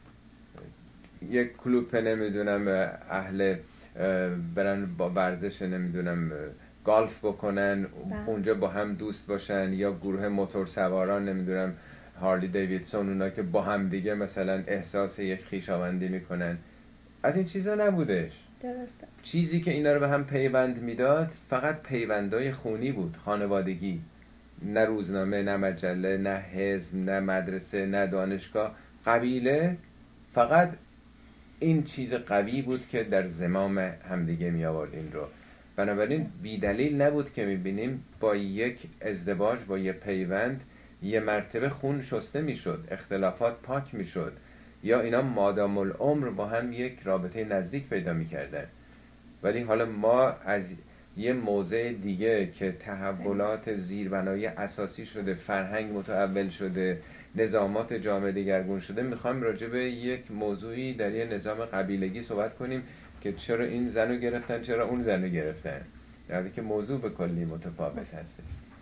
یک کلوپ نمیدونم اهل برن با ورزش نمیدونم گالف بکنن، بله. اونجا با هم دوست باشن، یا گروه موتور سواران نمیدونم هارلی دیویدسون، اونا که با هم دیگه مثلا احساس یک خویشاوندی میکنن. از این چیزا نبودش. درسته. چیزی که اینا رو به هم پیوند میداد فقط پیوندای خونی بود، خانوادگی. نه روزنامه، نه مجله، نه حزب، نه مدرسه، نه دانشگاه، قبیله. فقط این چیز قوی بود که در زمام همدیگه می آورد این رو. بنابراین بی دلیل نبود که میبینیم با یک ازدواج، با یک پیوند، یه مرتبه خون شسته میشد، اختلافات پاک میشد، یا اینا مادام العمر با هم یک رابطه نزدیک پیدا میکردن. ولی حالا ما از یه موضع دیگه که تحولات زیربنایی اساسی شده، فرهنگ متحول شده، نظامات جامعه دگرگون شده، میخوایم راجع به یک موضوعی در یه نظام قبیلگی صحبت کنیم که چرا این زنو گرفتن، چرا اون زنو گرفتن، در حالی که موضوع به کلی متفاوت هست.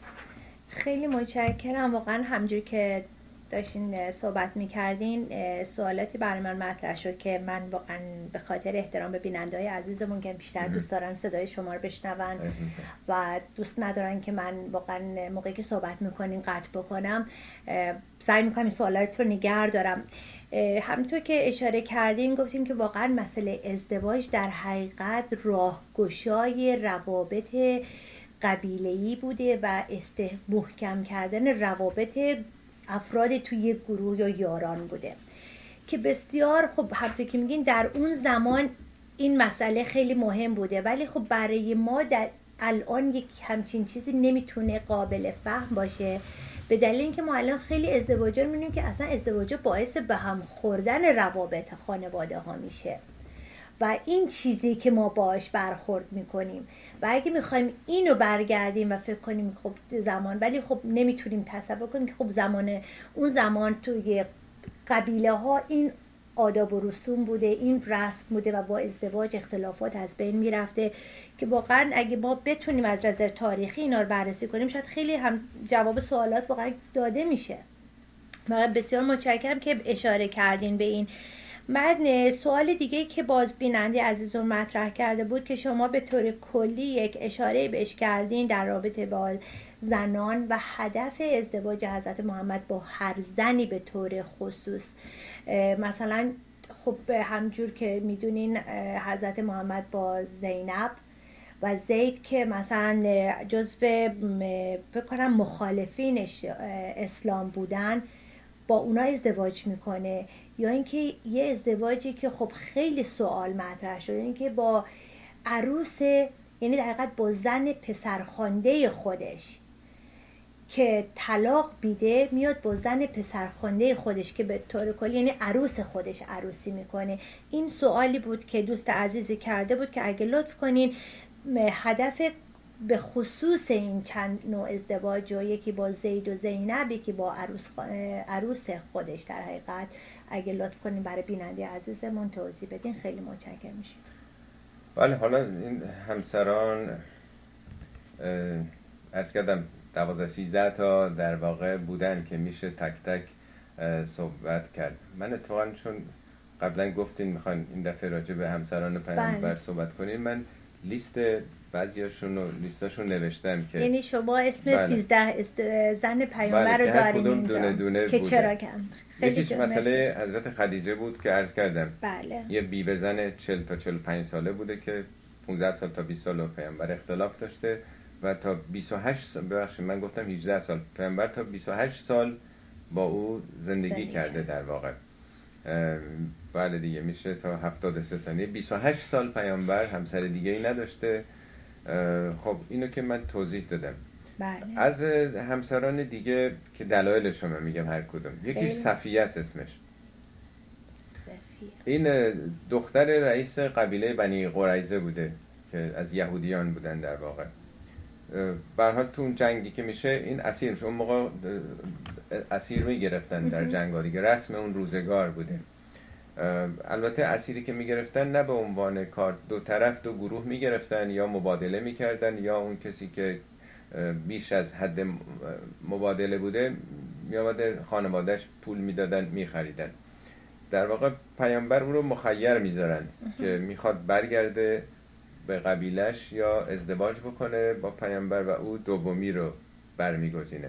خیلی متشکرم. واقعا همجور که داشتین صحبت میکردین سوالاتی برای من مطرح شد که من واقعا به خاطر احترام به بیننده‌های عزیزمون که بیشتر دوست دارن صدای شما رو بشنون و دوست ندارن که من واقعا موقعی که صحبت میکنین قطع بکنم، سعی میکنم این سوالات رو نگه دارم. همونطور که اشاره کردین گفتیم که واقعا مسئله ازدواج در حقیقت راهگشای روابط قبیله‌ای بوده و محکم کردن روابط افراد توی یک گروه یا یاران بوده که بسیار خب همونطور که میگین در اون زمان این مسئله خیلی مهم بوده، ولی خب برای ما در الان یک همچین چیزی نمیتونه قابل فهم باشه، به دلیل اینکه ما الان خیلی ازدواجا رو می‌بینیم که اصلا ازدواجا باعث به هم خوردن روابط خانواده ها میشه و این چیزی که ما باش برخورد میکنیم و اگه میخوایم اینو برگردیم و فکر کنیم خب زمان، ولی خب نمیتونیم تصور کنیم که خب اون زمان توی قبیله ها این آداب و رسوم بوده، این رسم بوده و با ازدواج اختلافات از بین میرفته که واقعا اگه ما بتونیم از نظر تاریخی اینا رو بررسی کنیم شاید خیلی هم جواب سوالات واقعا داده میشه. و بسیار متشکرم که اشاره کردین به این. بعد سوال دیگه که باز بیننده عزیزم مطرح کرده بود که شما به طور کلی یک اشاره بهش کردین در رابطه با زنان و هدف ازدواج حضرت محمد با هر زنی به طور خصوص. مثلا خب همجور که میدونین حضرت محمد با زینب و زید که مثلا جزو بکنم مخالفین اسلام بودن با اونا ازدواج میکنه، یا اینکه یه ازدواجی که خب خیلی سوال مطرح شده، اینکه با عروس، یعنی در حقیقت با زن پسرخوانده خودش که طلاق بیده میاد با زن پسرخوانده خودش که به طور کلی یعنی عروس خودش عروسی میکنه. این سوالی بود که دوست عزیزی کرده بود که اگه لطف کنین هدف به خصوص این چند نوع ازدواج، و یکی با زید و زینب، یکی با عروس خودش در حقیقت، اگه لطف کنین برای بیننده عزیزمون توضیح بدین خیلی متشکرم میشیم. بله، حالا این همسران عرض کردم 12-13 تا در واقع بودن که میشه تک تک صحبت کرد. من اتفاقا چون قبلا گفتین میخواین این دفعه راجع به همسران پیامبر صحبت کنین، من لیست بعضیاشون رو لیستاشون نوشتم که یعنی شما اسم 13 زن پیامبر رو دارین اینجا دونه دونه که بوده. چرا کم یکیش مسئله حضرت خدیجه بود که عرض کردم. بله. یه بیوه زن 40 تا 45 ساله بوده که 15 سال تا 20 سال پیامبر اختلاف داشته و تا 28 سال، ببخشید من گفتم 18 سال، پیامبر تا 28 سال با او زندگی کرده در واقع. بله دیگه میشه تا 73 سال، 28 سال پیامبر همسر دیگه ای نداشته. خب اینو که من توضیح دادم. بله. از همسران دیگه که دلایلش رو میگم هر کدوم. یکیش صفیه است اسمش. این دختر رئیس قبیله بنی قریظه بوده که از یهودیان بودن در واقع. به هر حال تو اون جنگی که میشه این اسیر میشه. اون موقع اسیر میگرفتن در جنگ‌ها دیگه، رسم اون روزگار بوده. البته اسیری که میگرفتن نه به عنوان کار، دو طرف دو گروه میگرفتن، یا مبادله میکردن، یا اون کسی که بیش از حد مبادله بوده میامده خانوادهش پول میدادن میخریدن. در واقع پیامبر اون رو مخیر میذارن که میخواد برگرده به قبیلش یا ازدواج بکنه با پیامبر و او دومی رو برمیگزینه.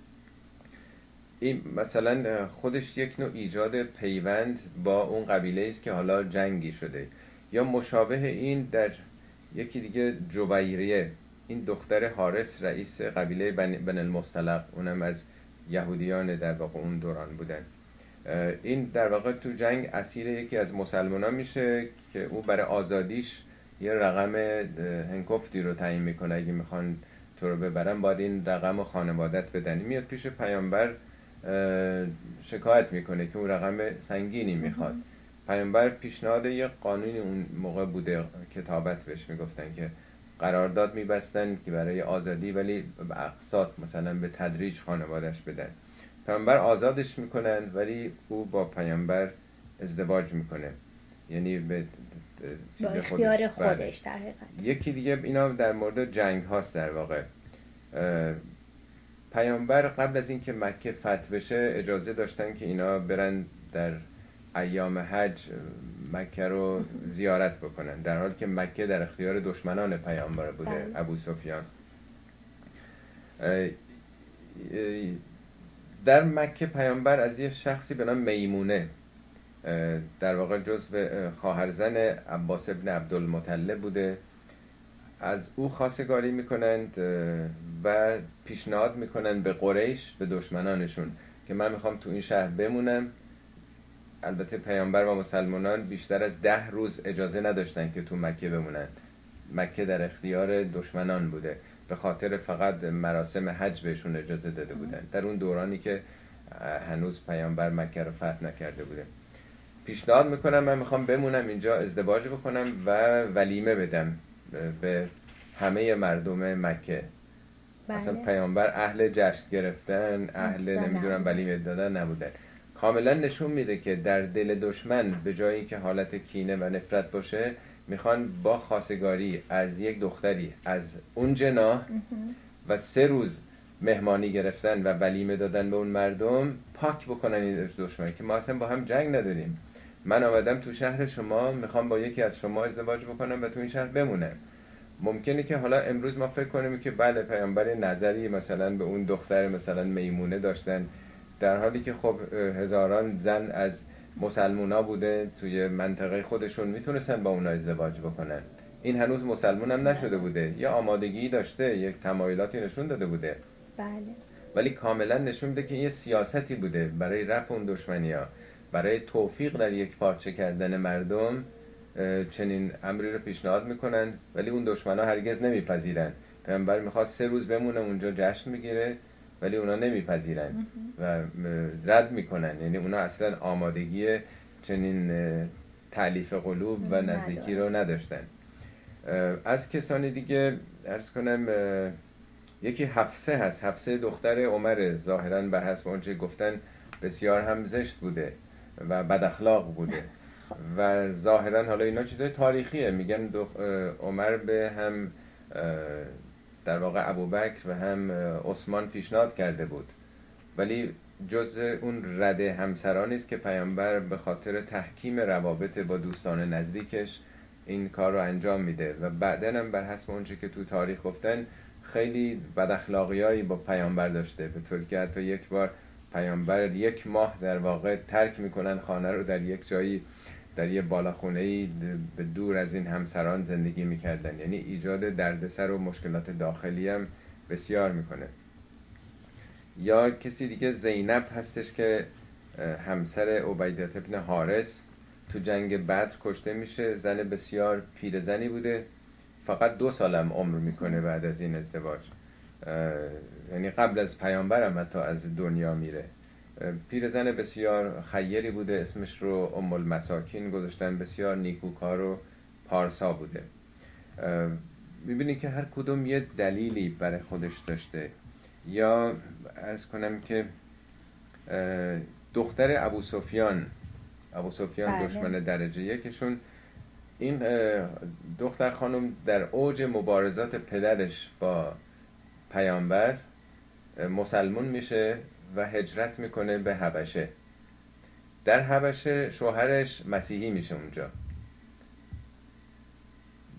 این مثلا خودش یک نوع ایجاد پیوند با اون قبیله است که حالا جنگی شده. یا مشابه این در یکی دیگه جبیریه، این دختر حارس رئیس قبیله بن المصطلق، اونم از یهودیان در واقع اون دوران بودن. این در واقع تو جنگ اسیر یکی از مسلمانان میشه که او برای آزادیش یه رقم هنکفتی رو تعیین میکنه، اگه میخوان تو رو ببرن باید این رقم رو خانوادت بدن. میاد پیش پیامبر شکایت میکنه که اون رقم سنگینی میخواد. پیامبر پیشنهاد یه قانونی اون موقع بوده، کتابت بهش میگفتن، که قرارداد میبستن که برای آزادی ولی به اقساط، مثلا به تدریج خانوادش بدن. پیامبر آزادش میکنن ولی او با پیامبر ازدواج میکنه، یعنی به با اختیار خودش در حقیقت. یکی دیگه اینا در مورد جنگ هاست در واقع. پیامبر قبل از اینکه مکه فتح بشه اجازه داشتن که اینا برن در ایام حج مکه رو زیارت بکنن، در حالی که مکه در اختیار دشمنان پیامبر بوده، ابو سفیان. در مکه پیامبر از یه شخصی به نام میمونه، در واقع جزو خواهرزن عباس ابن عبدالمطلب بوده، از او خواستگاری میکنند و پیشنهاد میکنند به قریش، به دشمنانشون، که من میخوام تو این شهر بمونم. البته پیامبر و مسلمانان بیشتر از 10 روز اجازه نداشتن که تو مکه بمونن، مکه در اختیار دشمنان بوده، به خاطر فقط مراسم حج بهشون اجازه داده بودن در اون دورانی که هنوز پیامبر مکه رو فتح نکرده بوده. پیشنهاد میکنم من میخوام بمونم اینجا، ازدواج بکنم و ولیمه بدم به همه مردم مکه. اصلا پیامبر اهل جشن گرفتن، اهل نمیدونم ولیمه دادن نبودن. کاملا نشون میده که در دل دشمن به جای اینکه حالت کینه و نفرت باشه، میخوان با خواستگاری از یک دختری از اون جناح و 3 روز مهمانی گرفتن و ولیمه دادن به اون مردم پاک بکنن این دشمن، که ما اصلا با هم جنگ نداریم، من آمدم تو شهر شما، میخوام با یکی از شما ازدواج بکنم و تو این شهر بمونم. ممکنه که حالا امروز ما فکر کنیم که بله پیامبر نظری مثلا به اون دختر مثلا میمونه داشتن، در حالی که خب هزاران زن از مسلمونا بوده توی منطقه خودشون، میتونستن با اونا ازدواج بکنن. این هنوز مسلمون هم نشده بوده، یا آمادگی داشته، یک تمایلاتی نشون داده بوده. بله. ولی کاملا نشون میده که این سیاستی بوده برای رفع اون دشمنی‌ها، برای توفیق در یک پارچه کردن مردم. چنین امری رو پیشنهاد میکنن ولی اون دشمنا هرگز نمیپذیرن. پیامبر میخواد 3 روز بمونه اونجا جشن میگیره ولی اونا نمیپذیرن و رد میکنن، یعنی اونا اصلا آمادگی چنین تألیف قلوب و نزدیکی رو نداشتن. از کسانی دیگه عرض کنم یکی حفصه هست، حفصه دختر عمر، ظاهرا بر حسب اونچه گفتن بسیار هم زشت بوده و بد اخلاق بوده و ظاهرا حالا اینا چیزای تاریخیه، میگن عمر به هم در واقع ابوبکر و هم عثمان پیشنهاد کرده بود، ولی جز اون رد همسرانی است که پیامبر به خاطر تحکیم روابط با دوستان نزدیکش این کار رو انجام میده و بعدن هم بر حسب اونچه که تو تاریخ گفتن خیلی بد اخلاقیایی با پیامبر داشته، به طوری که حتی یک بار پیامبر 1 ماه در واقع ترک میکنن خانه رو، در یک جایی در یه بالاخونه‌ای به دور از این همسران زندگی میکردن، یعنی ایجاد دردسر و مشکلات داخلی هم بسیار میکنه. یا کسی دیگه زینب هستش که همسر عبیده ابن حارث تو جنگ بدر کشته میشه، زن بسیار پیرزنی بوده، فقط 2 سالم عمر میکنه بعد از این ازدواج، یعنی قبل از پیامبرم حتی از دنیا میره. پیرزن بسیار خیری بوده، اسمش رو ام المساکین گذاشتن، بسیار نیکوکار و پارسا بوده. میبینی که هر کدوم یه دلیلی برای خودش داشته. یا عرض کنم که دختر ابو سفیان دشمن درجه یکشون، این دختر خانم در اوج مبارزات پدرش با پیامبر مسلمون میشه و هجرت میکنه به حبشه. در حبشه شوهرش مسیحی میشه اونجا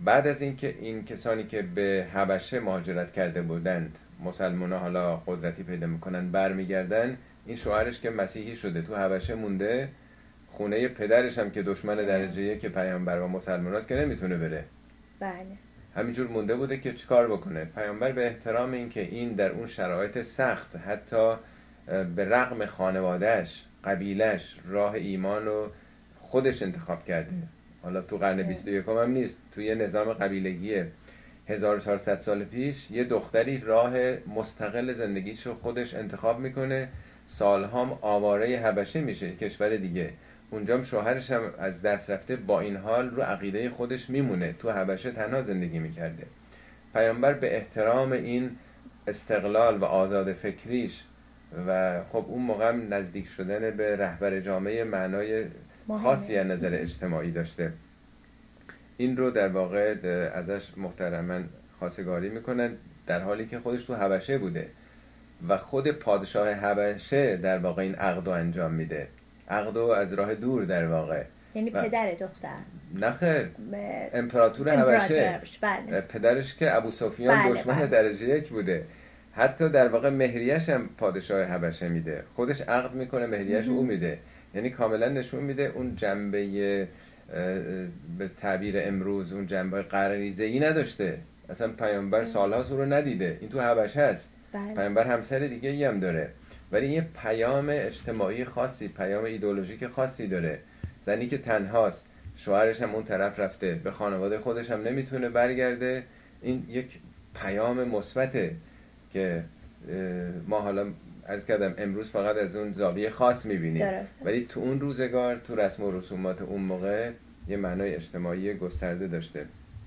بعد از اینکه این کسانی که به حبشه مهاجرت کرده بودند، مسلمان ها حالا قدرتی پیدا میکنن برمیگردن، این شوهرش که مسیحی شده تو حبشه مونده، خونه پدرش هم که دشمن درجه یک پیامبر و مسلمان هاست که نمیتونه بره، بله همینجور مونده بوده که چیکار بکنه. پیامبر به احترام اینکه این در اون شرایط سخت، حتی به رغم خانوادهش، قبیلش، راه ایمان رو خودش انتخاب کرده. حالا تو قرن 21 هم نیست، توی نظام قبیلگی 1400 سال پیش یه دختری راه مستقل زندگیشو خودش انتخاب میکنه، سالهام آواره حبشه میشه، کشور دیگه، اونجام شوهرش هم از دست رفته، با این حال رو عقیده خودش میمونه، تو حبشه تنها زندگی میکرده. پیامبر به احترام این استقلال و آزاد فکریش و خب اون موقع نزدیک شدن به رهبر جامعه معنای خاصی از نظر اجتماعی داشته، این رو در واقع ازش محترماً خواستگاری میکنن، در حالی که خودش تو حبشه بوده و خود پادشاه حبشه در واقع این عقد رو انجام میده، عقد رو از راه دور در واقع. یعنی پدر دختر؟ نخیر، امپراتور حبشه. بله. پدرش که ابو سفیان دشمن درجه یک بوده، حتی در واقع مهریش هم پادشاه حبشه میده، خودش عقد میکنه، مهریش او میده، یعنی کاملا نشون میده اون جنبه به تعبیر امروز اون جنبه غرریزه‌ای نداشته. اصلا پیامبر سالهاست او رو ندیده، این تو حبشه است. پیامبر همسر دیگه ای هم داره، ولی یه پیام اجتماعی خاصی، پیام ایدئولوژیک خاصی داره. زنی که تنهاست، شوهرش هم اون طرف رفته، به خانواده خودش هم نمیتونه برگرده، این یک پیام مثبته که ما حالا عرض کردم امروز فقط از اون زاویه خاص میبینیم، ولی تو اون روزگار، تو رسم و رسومات اون موقع یه معنای اجتماعی گسترده داشته.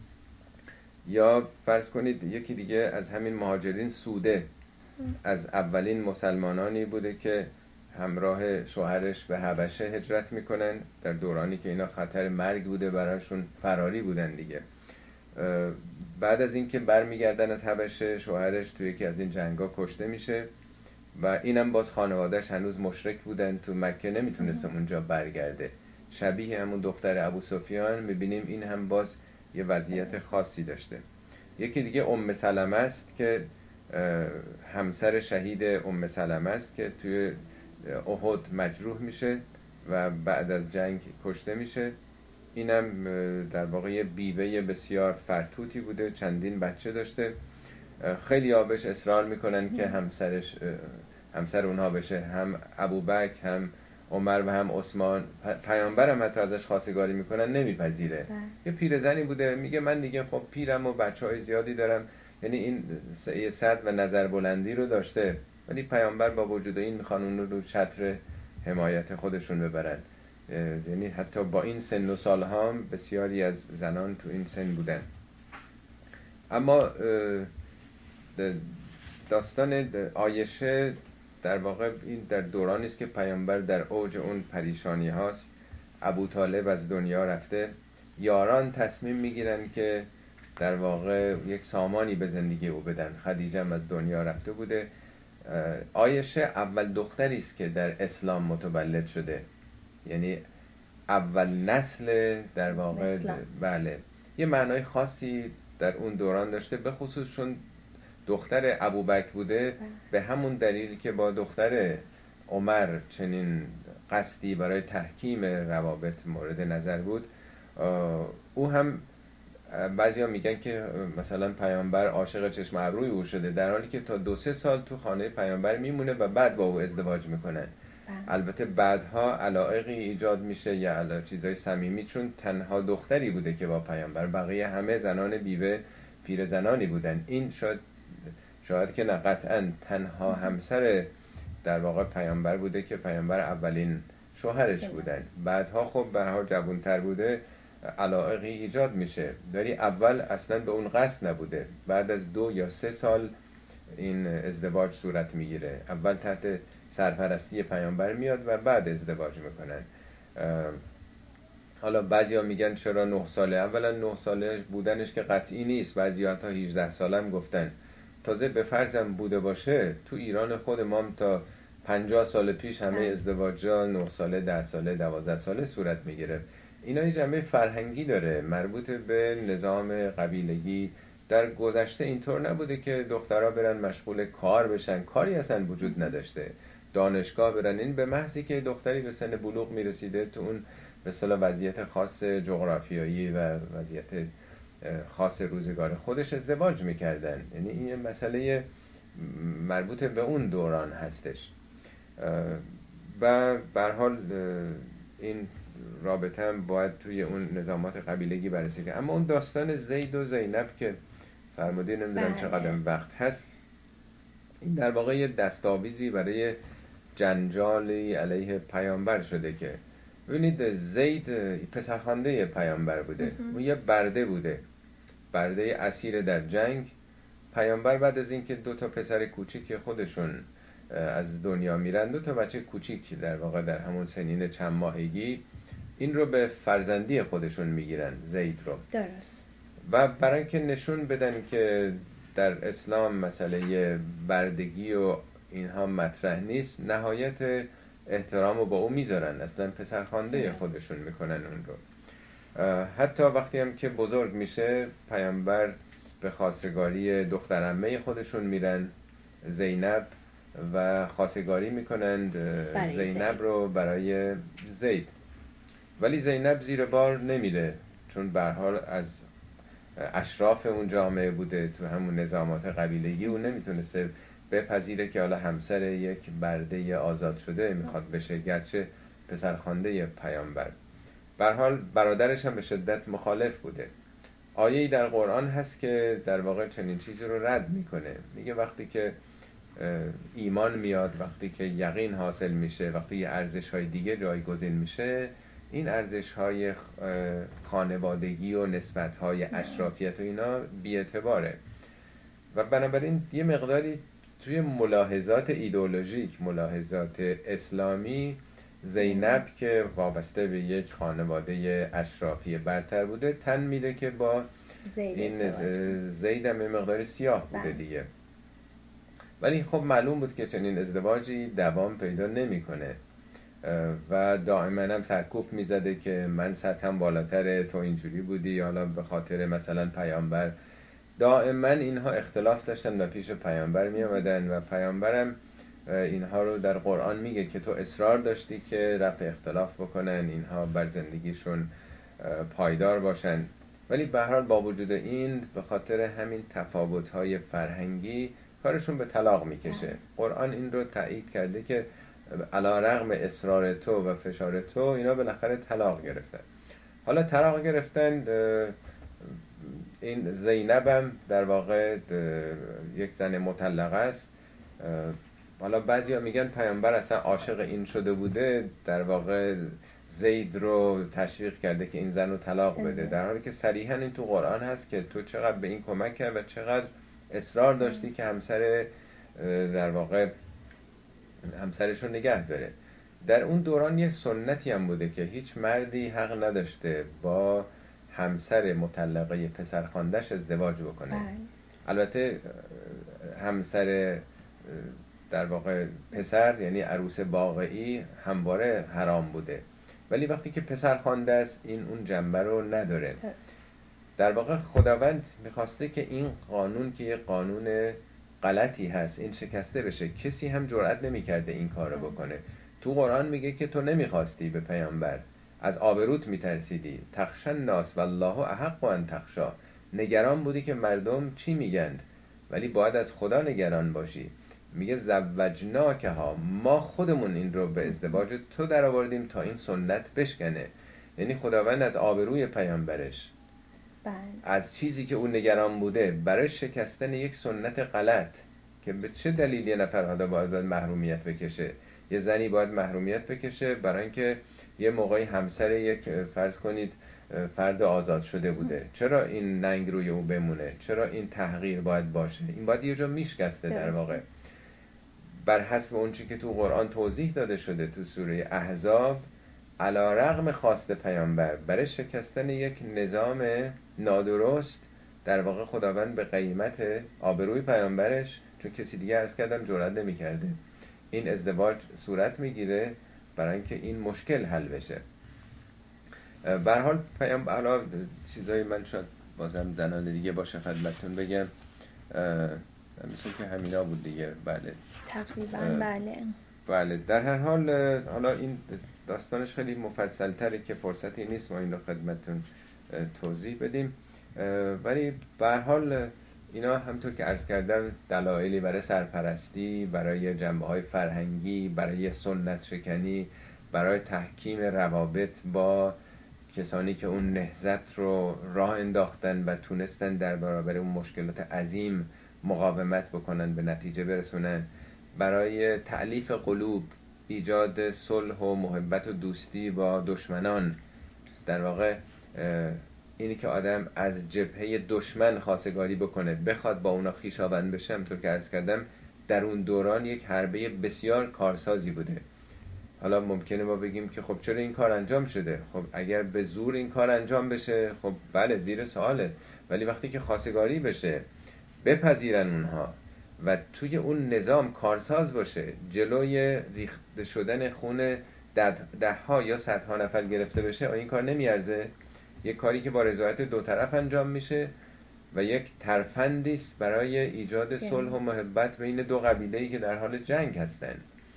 یا فرض کنید یکی دیگه از همین مهاجرین، سوده، از اولین مسلمانانی بوده که همراه شوهرش به حبشه هجرت میکنن، در دورانی که اینا خطر مرگ بوده براشون، فراری بودن دیگه. بعد از اینکه برمیگردن از حبشه، شوهرش توی یکی از این جنگا کشته میشه و اینم باز خانوادهش هنوز مشرک بودن تو مکه، نمیتونست اونجا برگرده، شبیه همون دختر ابو سفیان میبینیم این هم باز یه وضعیت خاصی داشته. یکی دیگه ام سلمه است که همسر شهید ام سلمه است که توی احد مجروح میشه و بعد از جنگ کشته میشه. اینم در واقع یه بیوه بسیار فرتوتی بوده، چندین بچه داشته. خیلی ها بهش اصرار میکنن که همسر اونها بشه، هم ابوبکر، هم عمر و هم عثمان. پیامبر هم حتی ازش خواستگاری میکنن، نمیپذیره. یه پیرزنی بوده، میگه من دیگه خب پیرم و بچهای زیادی دارم، یعنی این سیاست و نظر بلندی رو داشته، ولی پیامبر با وجود این میخوان اون رو چتر حمایت خودشون ببرن. یعنی حتی با این سن و سال هم بسیاری از زنان تو این سن بودن. اما داستان عایشه در واقع این در دورانی است که پیامبر در اوج اون پریشانی هاست، ابو طالب از دنیا رفته، یاران تصمیم میگیرن که در واقع یک سامانی به زندگی او بدن، خدیجه هم از دنیا رفته بوده. عایشه اول دختری است که در اسلام متولد شده، یعنی اول نسل در واقع. بله، یه معنای خاصی در اون دوران داشته، به خصوص چون دختر ابوبکر بوده، به همون دلیل که با دختر عمر چنین قصدی برای تحکیم روابط مورد نظر بود، او هم بعضیا میگن که مثلا پیامبر عاشق چشم ابروی او شده، در حالی که تا 2-3 سال تو خانه پیامبر میمونه و بعد با او ازدواج میکنن. البته بعدها علایقی ایجاد میشه یا چیزای صمیمی، چون تنها دختری بوده که با پیامبر، بقیه همه زنان بیوه پیرزنانی بودن. این شاید که نه قطعا تنها همسر در واقع پیامبر بوده که پیامبر اولین شوهرش بودن. بعدها خب به هر حال جوان‌تر بوده، علایقی ایجاد میشه، ولی اول اصلا به اون قصد نبوده. بعد از 2 یا 3 سال این ازدواج صورت میگیره، اول تحت سرپرستی پیامبر میاد و بعد ازدواج میکنن. حالا بعضیا میگن چرا 9 ساله؟ اولا 9 ساله بودنش که قطعی نیست، بعضیا حتی 18 ساله هم گفتن. تازه به فرضم بوده باشه، تو ایران خود ما تا 50 سال پیش همه ازدواجا 9 ساله، 10 ساله، 12 ساله صورت میگیره. اینا یه جنبه فرهنگی داره مربوط به نظام قبیلگی. در گذشته اینطور نبوده که دخترها برن مشغول کار بشن، کاری اصلا وجود نداشته، دانشگاه برن. این به محضی که دختری به سن بلوغ میرسیده تو اون به اصطلاح وضعیت خاص جغرافیایی و وضعیت خاص روزگار خودش ازدواج میکردن. یعنی این مسئله مربوط به اون دوران هستش و به هر حال این رابطه هم باید توی اون نظامات قبیلگی بررسی کنه. اما اون داستان زید و زینب که فرمودین، نمیدونم چقدر وقت هست، این در واقع یه دستاویزی برای جنجالی علیه پیامبر شده که ببینید زید پسرخوانده پیامبر بوده، اون یه برده بوده، برده اسیر در جنگ. پیامبر بعد از اینکه 2 تا پسر کوچیک خودشون از دنیا میرن، 2 تا بچه کوچیک در واقع در همون سنین چند ماهگی، این رو به فرزندی خودشون میگیرن، زید رو. درست. و برای اینکه نشون بدن که در اسلام مسئله بردگی و اینها مطرح نیست، نهایت احترام رو با او میذارن، اصلا پسرخوانده خودشون میکنن اون رو. حتی وقتی هم که بزرگ میشه پیامبر به خواستگاری دختر عمه خودشون میرن زینب و خواستگاری میکنند زینب رو برای زید. ولی زینب زیر بار نمیره، چون به هر حال از اشراف اون جامعه بوده، تو همون نظامات قبیلگی اون نمیتونسته بپذیره که حالا همسر یک برده آزاد شده میخواد بشه، گرچه پسرخوانده پیامبر. به هر حال برادرش هم به شدت مخالف بوده. آیه‌ای در قرآن هست که در واقع چنین چیزی رو رد میکنه، میگه وقتی که ایمان میاد، وقتی که یقین حاصل میشه، وقتی یه ارزش‌های دیگه جایگزین میشه، این ارزش‌های خانوادگی و نسبت‌های اشرافیت و اینا بی‌اعتباره. و بنابراین یه مقداری توی ملاحظات ایدئولوژیک، ملاحظات اسلامی، زینب که وابسته به یک خانواده اشرافی برتر بوده تن میده که با این زید هم یه مقدار سیاه بوده دیگه. ولی خب معلوم بود که چنین ازدواجی دوام پیدا نمیکنه و دائما هم سرکوف میزده که من سطحم بالاتره، تو اینجوری بودی، حالا به خاطر مثلا پیامبر. دائما اینها اختلاف داشتن و پیش پیامبر می آمدن و پیامبرم اینها رو در قرآن میگه که تو اصرار داشتی که رفع اختلاف بکنن، اینها بر زندگیشون پایدار باشن. ولی به هر حال با وجود این، به خاطر همین تفاوت‌های فرهنگی کارشون به طلاق میکشه. قرآن این رو تایید کرده که علی رغم اصرار تو و فشار تو، اینا بالاخره طلاق گرفتن. حالا طلاق گرفتن، این زینب هم در واقع یک زن مطلقه است. حالا بعضیا میگن پیامبر اصلا عاشق این شده بوده، در واقع زید رو تشویق کرده که این زن رو طلاق بده، در حالی که صریحا این تو قرآن هست که تو چقدر به این کمک کرد و چقدر اصرار داشتی که همسر در واقع همسرش رو نگه داره. در اون دوران یه سنتی هم بوده که هیچ مردی حق نداشته با همسر مطلقه پسرخوانده‌اش ازدواج بکنه. البته همسر در واقع پسر، یعنی عروس واقعی، همواره حرام بوده، ولی وقتی که پسرخوانده است این اون جنبه رو نداره. در واقع خداوند میخواسته که این قانون که یه قانون غلطی هست این شکسته بشه. کسی هم جرئت نمیکرده این کار رو بکنه. تو قرآن میگه که تو نمیخواستی به پیامبر، از آبروت میترسیدی، تخشن الناس والله احق ان تخشا، نگران بودی که مردم چی میگند، ولی باید از خدا نگران باشی. میگه زوجناکها، ما خودمون این رو به ازدواج تو در آوردیم تا این سنت بشکنه. یعنی خداوند از آبروی پیامبرش، از چیزی که اون نگران بوده برای شکستن یک سنت غلط، که به چه دلیل یه نفر باید محرومیت بکشه، یه زنی باید محرومیت بکشه برای اینکه یه موقعی همسر یک فرض کنید فرد آزاد شده بوده، چرا این ننگ روی او بمونه؟ چرا این تحقیر باید باشه؟ این باید یه جا میشکسته در واقع. بر حسب اون چی که تو قرآن توضیح داده شده تو سوره احزاب، علی رغم خواست پیامبر برای شکستن یک نظام نادرست، در واقع خداوند به قیمت آبروی پیامبرش، چون کسی دیگه عرض کردم جرئت نمی‌کرده، این ازدواج صورت میگیره برای اینکه این مشکل حل بشه. به هر حال حالا چیزایی من شاید بازم زنان دیگه باشه خدمتتون بگم، مثل که همینا بود دیگه. بله تقریبا بله. بله در هر حال حالا این داستانش خیلی مفصل تره که فرصتی نیست ما این رو خدمتتون توضیح بدیم، ولی به هر حال اینا همطور که عرض کردم دلایلی برای سرپرستی، برای جنبه‌های فرهنگی، برای سنت شکنی، برای تحکیم روابط با کسانی که اون نهضت رو راه انداختن و تونستن در برابر اون مشکلات عظیم مقاومت بکنن، به نتیجه برسونن، برای تألیف قلوب، ایجاد صلح و محبت و دوستی با دشمنان. در واقع اینی که آدم از جبهه دشمن خواستگاری بکنه، بخواد با اونا خویشاوند بشه، همونطور که عرض کردم در اون دوران یک حربه بسیار کارسازی بوده. حالا ممکنه ما بگیم که خب چرا این کار انجام شده؟ خب اگر به زور این کار انجام بشه خب بله زیر سواله، ولی وقتی که خواستگاری بشه، بپذیرن اونها و توی اون نظام کارساز باشه، جلوی ریخته شدن خون ده ها یا صدها نفر گرفته بشه، این کار نمیارزه؟ یک کاری که با رضایت دو طرف انجام میشه و یک ترفندی است برای ایجاد صلح و محبت بین دو قبیله‌ای که در حال جنگ هستن.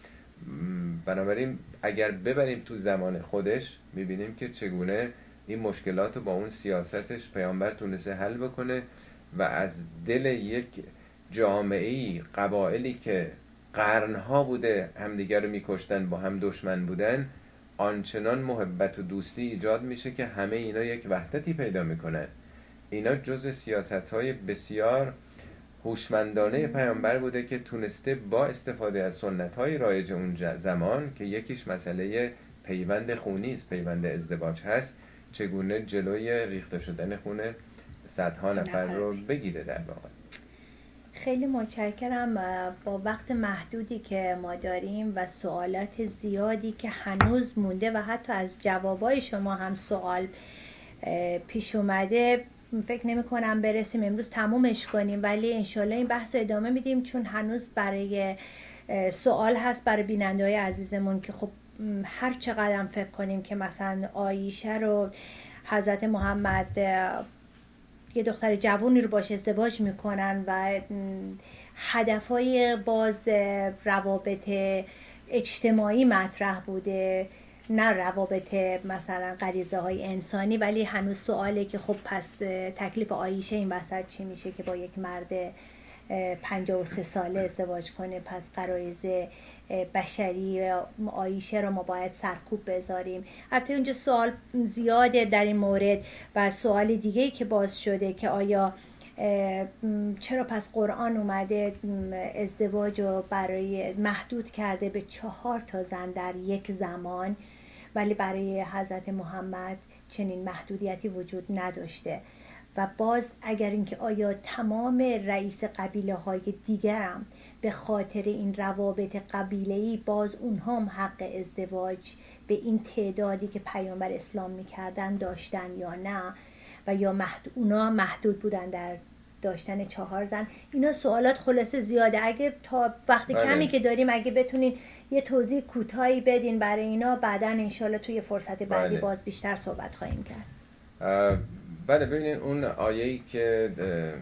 بنابراین اگر ببریم تو زمان خودش میبینیم که چگونه این مشکلات رو با اون سیاستش پیامبر تونسته حل بکنه و از دل یک جامعه‌ای، قبایلی که قرنها بوده همدیگر رو میکشتن، با هم دشمن بودن، آنچنان محبت و دوستی ایجاد میشه که همه اینا یک وحدتی پیدا میکنن. اینا جزء سیاست‌های بسیار هوشمندانه پیامبر بوده که تونسته با استفاده از سنت‌های رایج اون زمان که یکیش مسئله پیوند خونی است، پیوند ازدواج هست، چگونه جلوی ریخته شدن خون صدها نفر رو بگیره. در واقع خیلی متشکرم. با وقت محدودی که ما داریم و سوالات زیادی که هنوز مونده و حتی از جوابای شما هم سوال پیش اومده، فکر نمی کنم برسیم امروز تمومش کنیم، ولی انشالله این بحث رو ادامه میدیم، چون هنوز برای سوال هست برای بیننده های عزیزمون که خب هر چقدر فکر کنیم که مثلا عایشه رو حضرت محمد یه دختر جوونی رو باش ازدواج میکنن و هدفهای باز روابط اجتماعی مطرح بوده، نه روابط مثلا غریزه های انسانی، ولی هنوز سواله که خب پس تکلیف عایشه این وسط چی میشه که با یک مرد 53 ساله ازدواج کنه؟ پس غرایز بشری عایشه رو ما باید سرکوب بذاریم. البته اونجا سوال زیاده در این مورد و سوال دیگه‌ای که باز شده که آیا چرا پس قرآن اومده ازدواج رو برای محدود کرده به 4 زن در یک زمان، ولی برای حضرت محمد چنین محدودیتی وجود نداشته؟ و باز اگر اینکه آیا تمام رئیس قبیله های دیگرم به خاطر این روابط قبیله‌ای باز اونها هم حق ازدواج به این تعدادی که پیامبر اسلام میکردن داشتن یا نه، و یا اونا محدود بودن در داشتن 4 زن؟ اینا سوالات خلاصه زیاده. اگه تا وقت کمی که داریم اگه بتونین یه توضیح کوتاهی بدین برای اینا، بعداً انشالله توی فرصت بعدی باز بیشتر صحبت خواهیم کرد. بله ببینید اون آیه‌ای که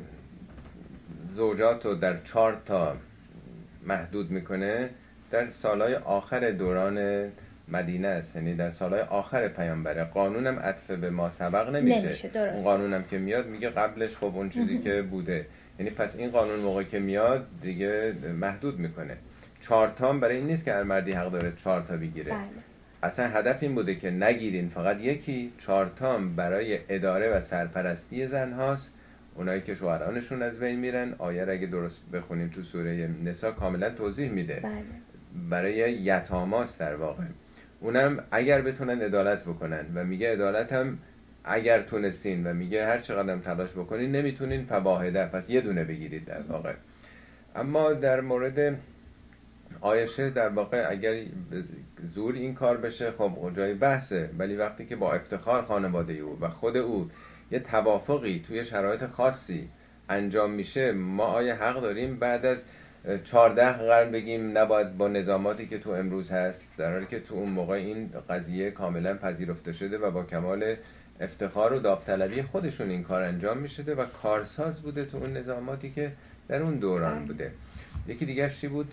زوجات رو در 4 محدود میکنه در سالهای آخر دوران مدینه است، یعنی در سالهای آخر پیامبره. قانونم عطف به ما سبق نمیشه. اون قانونم که میاد میگه قبلش خب اون چیزی که بوده، یعنی پس این قانون موقع که میاد دیگه محدود میکنه. 4 برای این نیست که هر مردی حق داره 4 بگیره. بله. اصلا هدف این بوده که نگیرین فقط یکی. 4 برای اداره و سرپرستی زن هاست، اونایی که شوهرانشون از بین میرن. آیه اگه درست بخونیم تو سوره نساء کاملا توضیح میده. بله. برای یتاماست در واقع. اونم اگر بتونن عدالت بکنن، و میگه عدالت هم اگر تونستین، و میگه هر چقدر تلاش بکنین نمیتونین فواحده، پس یه دونه بگیرید در واقع. اما در مورد عایشه در واقع اگر زور این کار بشه خب جای بحثه، ولی وقتی که با افتخار خانواده او و خود او یه توافقی توی شرایط خاصی انجام میشه، ما آیا حق داریم بعد از 14 قرن بگیم نباید با نظاماتی که تو امروز هست، در حالی که تو اون موقع این قضیه کاملا پذیرفته شده و با کمال افتخار و داوطلبی خودشون این کار انجام می شده و کارساز بوده تو اون نظاماتی که در اون دوران بوده. یکی دیگه چی بود؟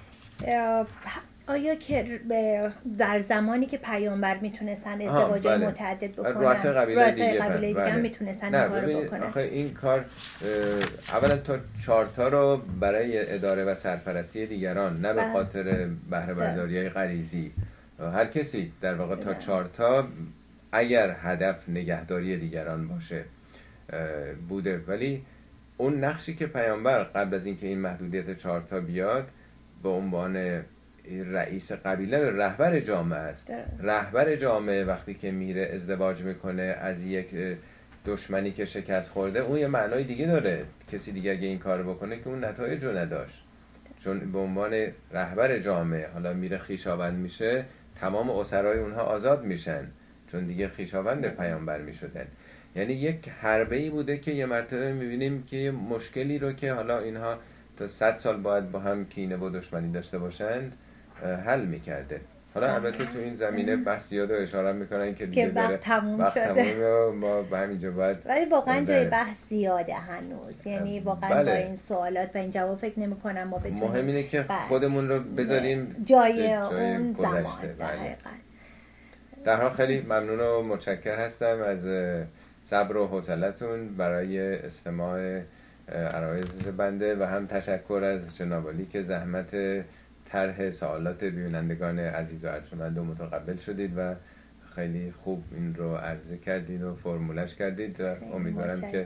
آیا که در زمانی که پیامبر میتونستن ازدواجای بله. متعدد بکنن، رؤسای قبیله دیگه هم میتونستن این کارو بکنن؟ آخه این کار اولا تا چارتا رو برای اداره و سرپرستی دیگران، نه به خاطر بهره برداری‌های غریزی. هر کسی در واقع تا چارتا اگر هدف نگهداری دیگران باشه بوده، ولی اون نقشی که پیامبر قبل از اینکه این محدودیت چارتا بیاد به عنوان رئیس قبیله رهبر جامعه است. رهبر جامعه وقتی که میره ازدواج میکنه از یک دشمنی که شکست خورده، اون یه معنای دیگه داره. کسی دیگه اگه این کار بکنه که اون نتایج رو نداشت، چون به عنوان رهبر جامعه حالا میره خیشاوند میشه، تمام اسرای اونها آزاد میشن چون دیگه خیشاوند پیامبر میشدن. یعنی یک حربه‌ای بوده که یه مرتبه میبینیم که یه مشکلی رو که حالا اینها تا 100 سال باید با هم کینه و دشمنی داشته باشند حل میکرده. حالا البته تو این زمینه بحث زیاد و اشاره میکنن که دیگه وقت تموم شده و ما به همینجا باید، ولی واقعا جای بحث زیاده هنوز، یعنی واقعا با این سوالات و این جواب فکر نمی کنم ما بتونیم. مهم اینه که خودمون رو بذاریم جای اون زمان. در حال خیلی ممنون و متشکر هستم از صبر و حوصلتون برای استماع عرایض بنده و هم تشکر از جناب عالی که زحمت طرح سوالات بینندگان عزیز و ارجمند رو متقبل شدید و خیلی خوب این رو عرضه کردید و فرمولش کردید و امیدوارم که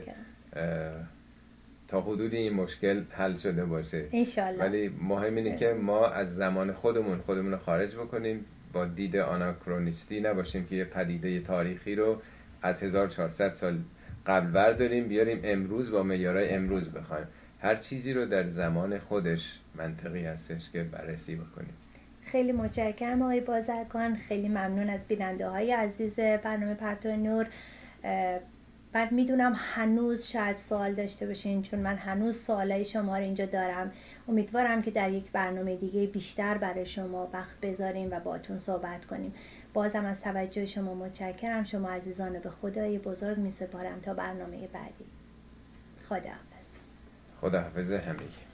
تا حدودی این مشکل حل شده باشه انشالله. ولی مهم اینه که ما از زمان خودمون رو خارج بکنیم، با دید آناکرونیستی نباشیم که یه پدیده تاریخی رو از 1400 سال قبل برداریم بیاریم امروز با معیارهای امروز بخوایم. هر چیزی رو در زمان خودش منطقی هستش که بررسی بکنیم. خیلی متشکرم آقای بازرگان، خیلی ممنون از بیننده های عزیز برنامه پرتو نور. بعد میدونم هنوز شاید سوال داشته باشین، چون من هنوز سوالای شما رو اینجا دارم. امیدوارم که در یک برنامه دیگه بیشتر برای شما وقت بذاریم و باهاتون صحبت کنیم. بازم از توجه شما متشکرم. شما عزیزان به خدای بزرگ میسپارم تا برنامه بعدی. خداحافظ. خداحافظ همگی.